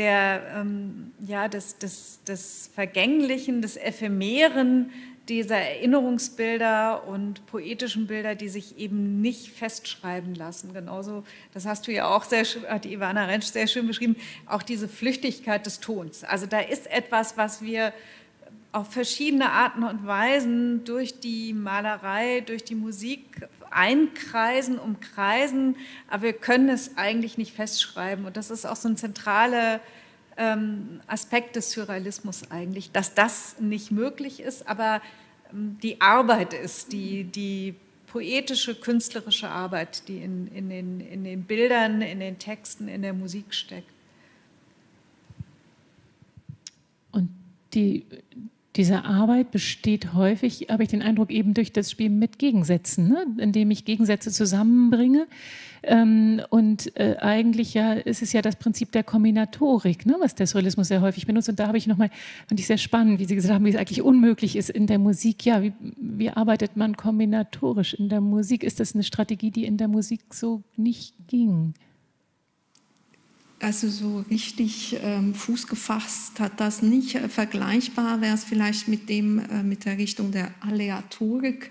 des Vergänglichen, des Ephemeren, dieser Erinnerungsbilder und poetischen Bilder, die sich eben nicht festschreiben lassen. Genauso, das hast du ja auch hat die Ivana Rentsch sehr schön beschrieben, auch diese Flüchtigkeit des Tons. Also da ist etwas, was wir auf verschiedene Arten und Weisen durch die Malerei, durch die Musik einkreisen, umkreisen, aber wir können es eigentlich nicht festschreiben. Und das ist auch so ein zentraler Aspekt des Surrealismus eigentlich, dass das nicht möglich ist, aber die Arbeit ist, die poetische, künstlerische Arbeit, die in den Bildern, in den Texten, in der Musik steckt. Und diese Arbeit besteht häufig, habe ich den Eindruck, eben durch das Spiel mit Gegensätzen, ne? Indem ich Gegensätze zusammenbringe. Eigentlich ist es ja das Prinzip der Kombinatorik, ne? Was der Surrealismus sehr häufig benutzt. Und da habe ich fand ich sehr spannend, wie Sie gesagt haben, wie es eigentlich unmöglich ist in der Musik. Ja, wie arbeitet man kombinatorisch in der Musik? Ist das eine Strategie, die in der Musik so nicht ging? Also so richtig Fuß gefasst hat das nicht. Vergleichbar wäre es vielleicht mit der Richtung der Aleatorik.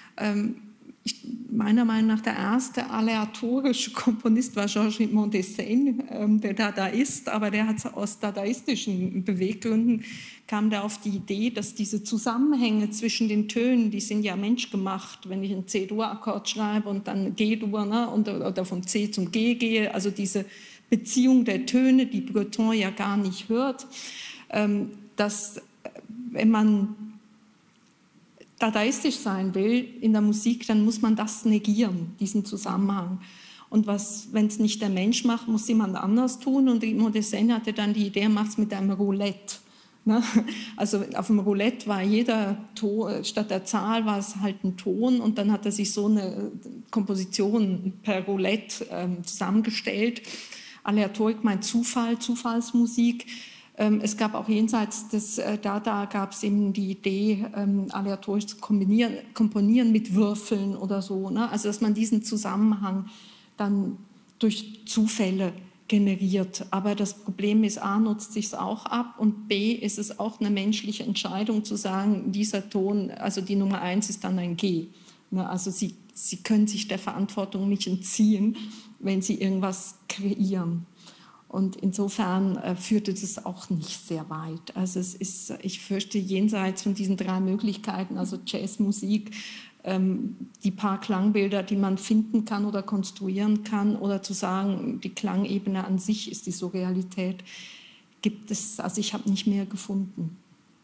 Meiner Meinung nach der erste aleatorische Komponist war Georges Mondesaigne, der Dadaist, aber der hat aus dadaistischen Beweggründen kam der auf die Idee, dass diese Zusammenhänge zwischen den Tönen, die sind ja menschgemacht, wenn ich einen C-Dur-Akkord schreibe und dann G-Dur, ne, oder vom C zum G gehe, also diese Beziehung der Töne, die Breton ja gar nicht hört, dass wenn man dadaistisch sein will in der Musik, dann muss man das negieren, diesen Zusammenhang. Und wenn es nicht der Mensch macht, muss jemand anders tun. Und Mondesaigne hatte dann die Idee, macht es mit einem Roulette. Ne? Also auf dem Roulette war jeder Ton, statt der Zahl war es halt ein Ton. Und dann hat er sich so eine Komposition per Roulette zusammengestellt. Aleatorik meint Zufall, Zufallsmusik. Es gab auch jenseits des Dada gab es eben die Idee, aleatorisch zu komponieren mit Würfeln oder so. Ne? Also dass man diesen Zusammenhang dann durch Zufälle generiert. Aber das Problem ist, A, nutzt sich es auch ab und B, ist es auch eine menschliche Entscheidung zu sagen, dieser Ton, also die Nummer 1 ist dann ein G. Ne? Also Sie können sich der Verantwortung nicht entziehen, wenn Sie irgendwas kreieren. Und insofern führte das auch nicht sehr weit. Also es ist, ich fürchte, jenseits von diesen drei Möglichkeiten, also Jazzmusik, die paar Klangbilder, die man finden kann oder konstruieren kann, oder zu sagen, die Klangebene an sich ist die Surrealität, gibt es, also ich habe nicht mehr gefunden.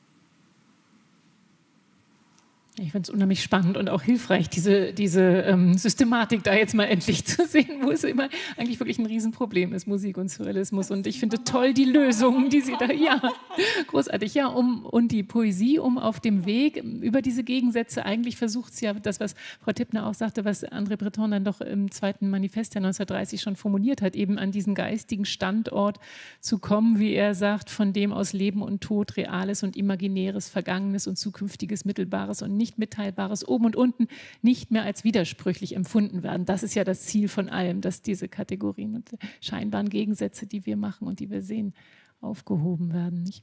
Ich finde es unheimlich spannend und auch hilfreich, diese Systematik da jetzt mal endlich zu sehen, wo es immer eigentlich wirklich ein Riesenproblem ist, Musik und Surrealismus. Und ich finde toll die Lösungen, die Sie da, ja, großartig, ja, und die Poesie, auf dem Weg über diese Gegensätze, eigentlich versucht es ja, das, was Frau Tippner auch sagte, was André Breton dann doch im zweiten Manifest der 1930 schon formuliert hat, eben an diesen geistigen Standort zu kommen, wie er sagt, von dem aus Leben und Tod, Reales und Imaginäres, Vergangenes und Zukünftiges, Mittelbares und nicht Mitteilbares oben und unten nicht mehr als widersprüchlich empfunden werden. Das ist ja das Ziel von allem, dass diese Kategorien und scheinbaren Gegensätze, die wir machen und die wir sehen, aufgehoben werden. Nicht?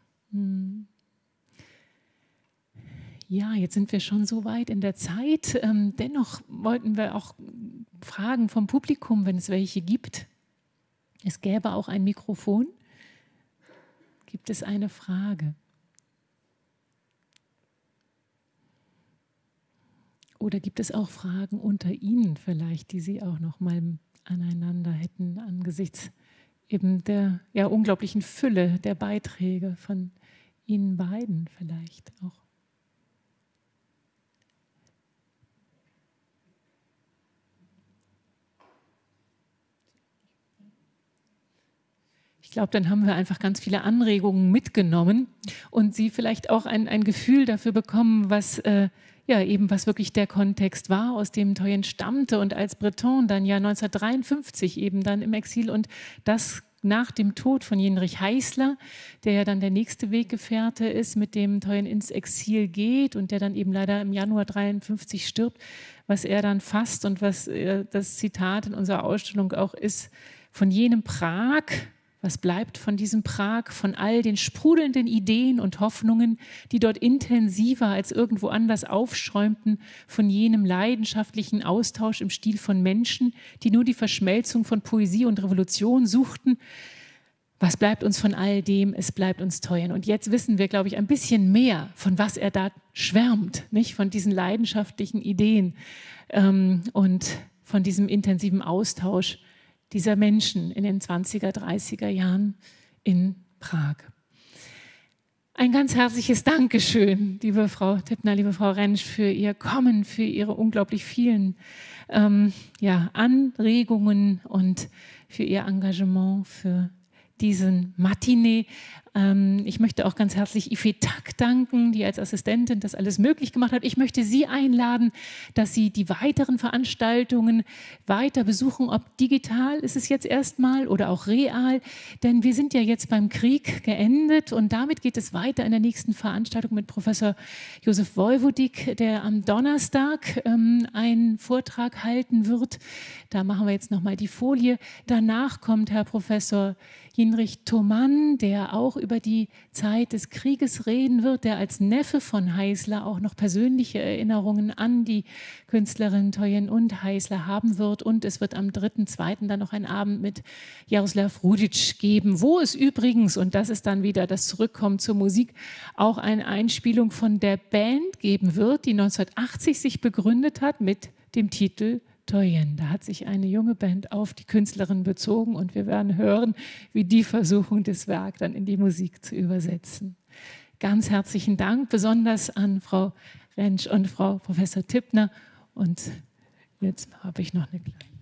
Ja, jetzt sind wir schon so weit in der Zeit. Dennoch wollten wir auch Fragen vom Publikum, wenn es welche gibt. Es gäbe auch ein Mikrofon. Gibt es eine Frage? Oder gibt es auch Fragen unter Ihnen vielleicht, die Sie auch noch mal aneinander hätten, angesichts eben der unglaublichen Fülle der Beiträge von Ihnen beiden vielleicht auch? Ich glaube, dann haben wir einfach ganz viele Anregungen mitgenommen und Sie vielleicht auch ein Gefühl dafür bekommen, was ja, eben was wirklich der Kontext war, aus dem Toyen stammte und als Breton dann ja 1953 eben dann im Exil und das nach dem Tod von Jenrich Heißler, der ja dann der nächste Weggefährte ist, mit dem Toyen ins Exil geht und der dann eben leider im Januar 1953 stirbt, was er dann fasst und was das Zitat in unserer Ausstellung auch ist, von jenem Prag, was bleibt von diesem Prag, von all den sprudelnden Ideen und Hoffnungen, die dort intensiver als irgendwo anders aufschäumten, von jenem leidenschaftlichen Austausch im Stil von Menschen, die nur die Verschmelzung von Poesie und Revolution suchten. Was bleibt uns von all dem? Es bleibt uns Toyen. Und jetzt wissen wir, glaube ich, ein bisschen mehr, von was er da schwärmt, nicht? Von diesen leidenschaftlichen Ideen und von diesem intensiven Austausch dieser Menschen in den 20er, 30er Jahren in Prag. Ein ganz herzliches Dankeschön, liebe Frau Tippner, liebe Frau Rentsch, für Ihr Kommen, für Ihre unglaublich vielen ja, Anregungen und für Ihr Engagement, für diesen Matinee. Ich möchte auch ganz herzlich Ife Tak danken, die als Assistentin das alles möglich gemacht hat. Ich möchte Sie einladen, dass Sie die weiteren Veranstaltungen weiter besuchen, ob digital ist es jetzt erstmal oder auch real, denn wir sind ja jetzt beim Krieg geendet und damit geht es weiter in der nächsten Veranstaltung mit Professor Josef Vojvodik, der am Donnerstag einen Vortrag halten wird. Da machen wir jetzt nochmal die Folie. Danach kommt Herr Professor Jinrich Thomann, der auch über die Zeit des Krieges reden wird, der als Neffe von Heißler auch noch persönliche Erinnerungen an die Künstlerin Toyen und Heißler haben wird. Und es wird am 3.2. dann noch einen Abend mit Jaroslav Rudic geben, wo es übrigens, und das ist dann wieder das Zurückkommen zur Musik, auch eine Einspielung von der Band geben wird, die 1980 sich begründet hat mit dem Titel Toyen. Da hat sich eine junge Band auf die Künstlerin bezogen und wir werden hören, wie die versuchen, das Werk dann in die Musik zu übersetzen. Ganz herzlichen Dank, besonders an Frau Rentsch und Frau Professor Tippner. Und jetzt habe ich noch eine kleine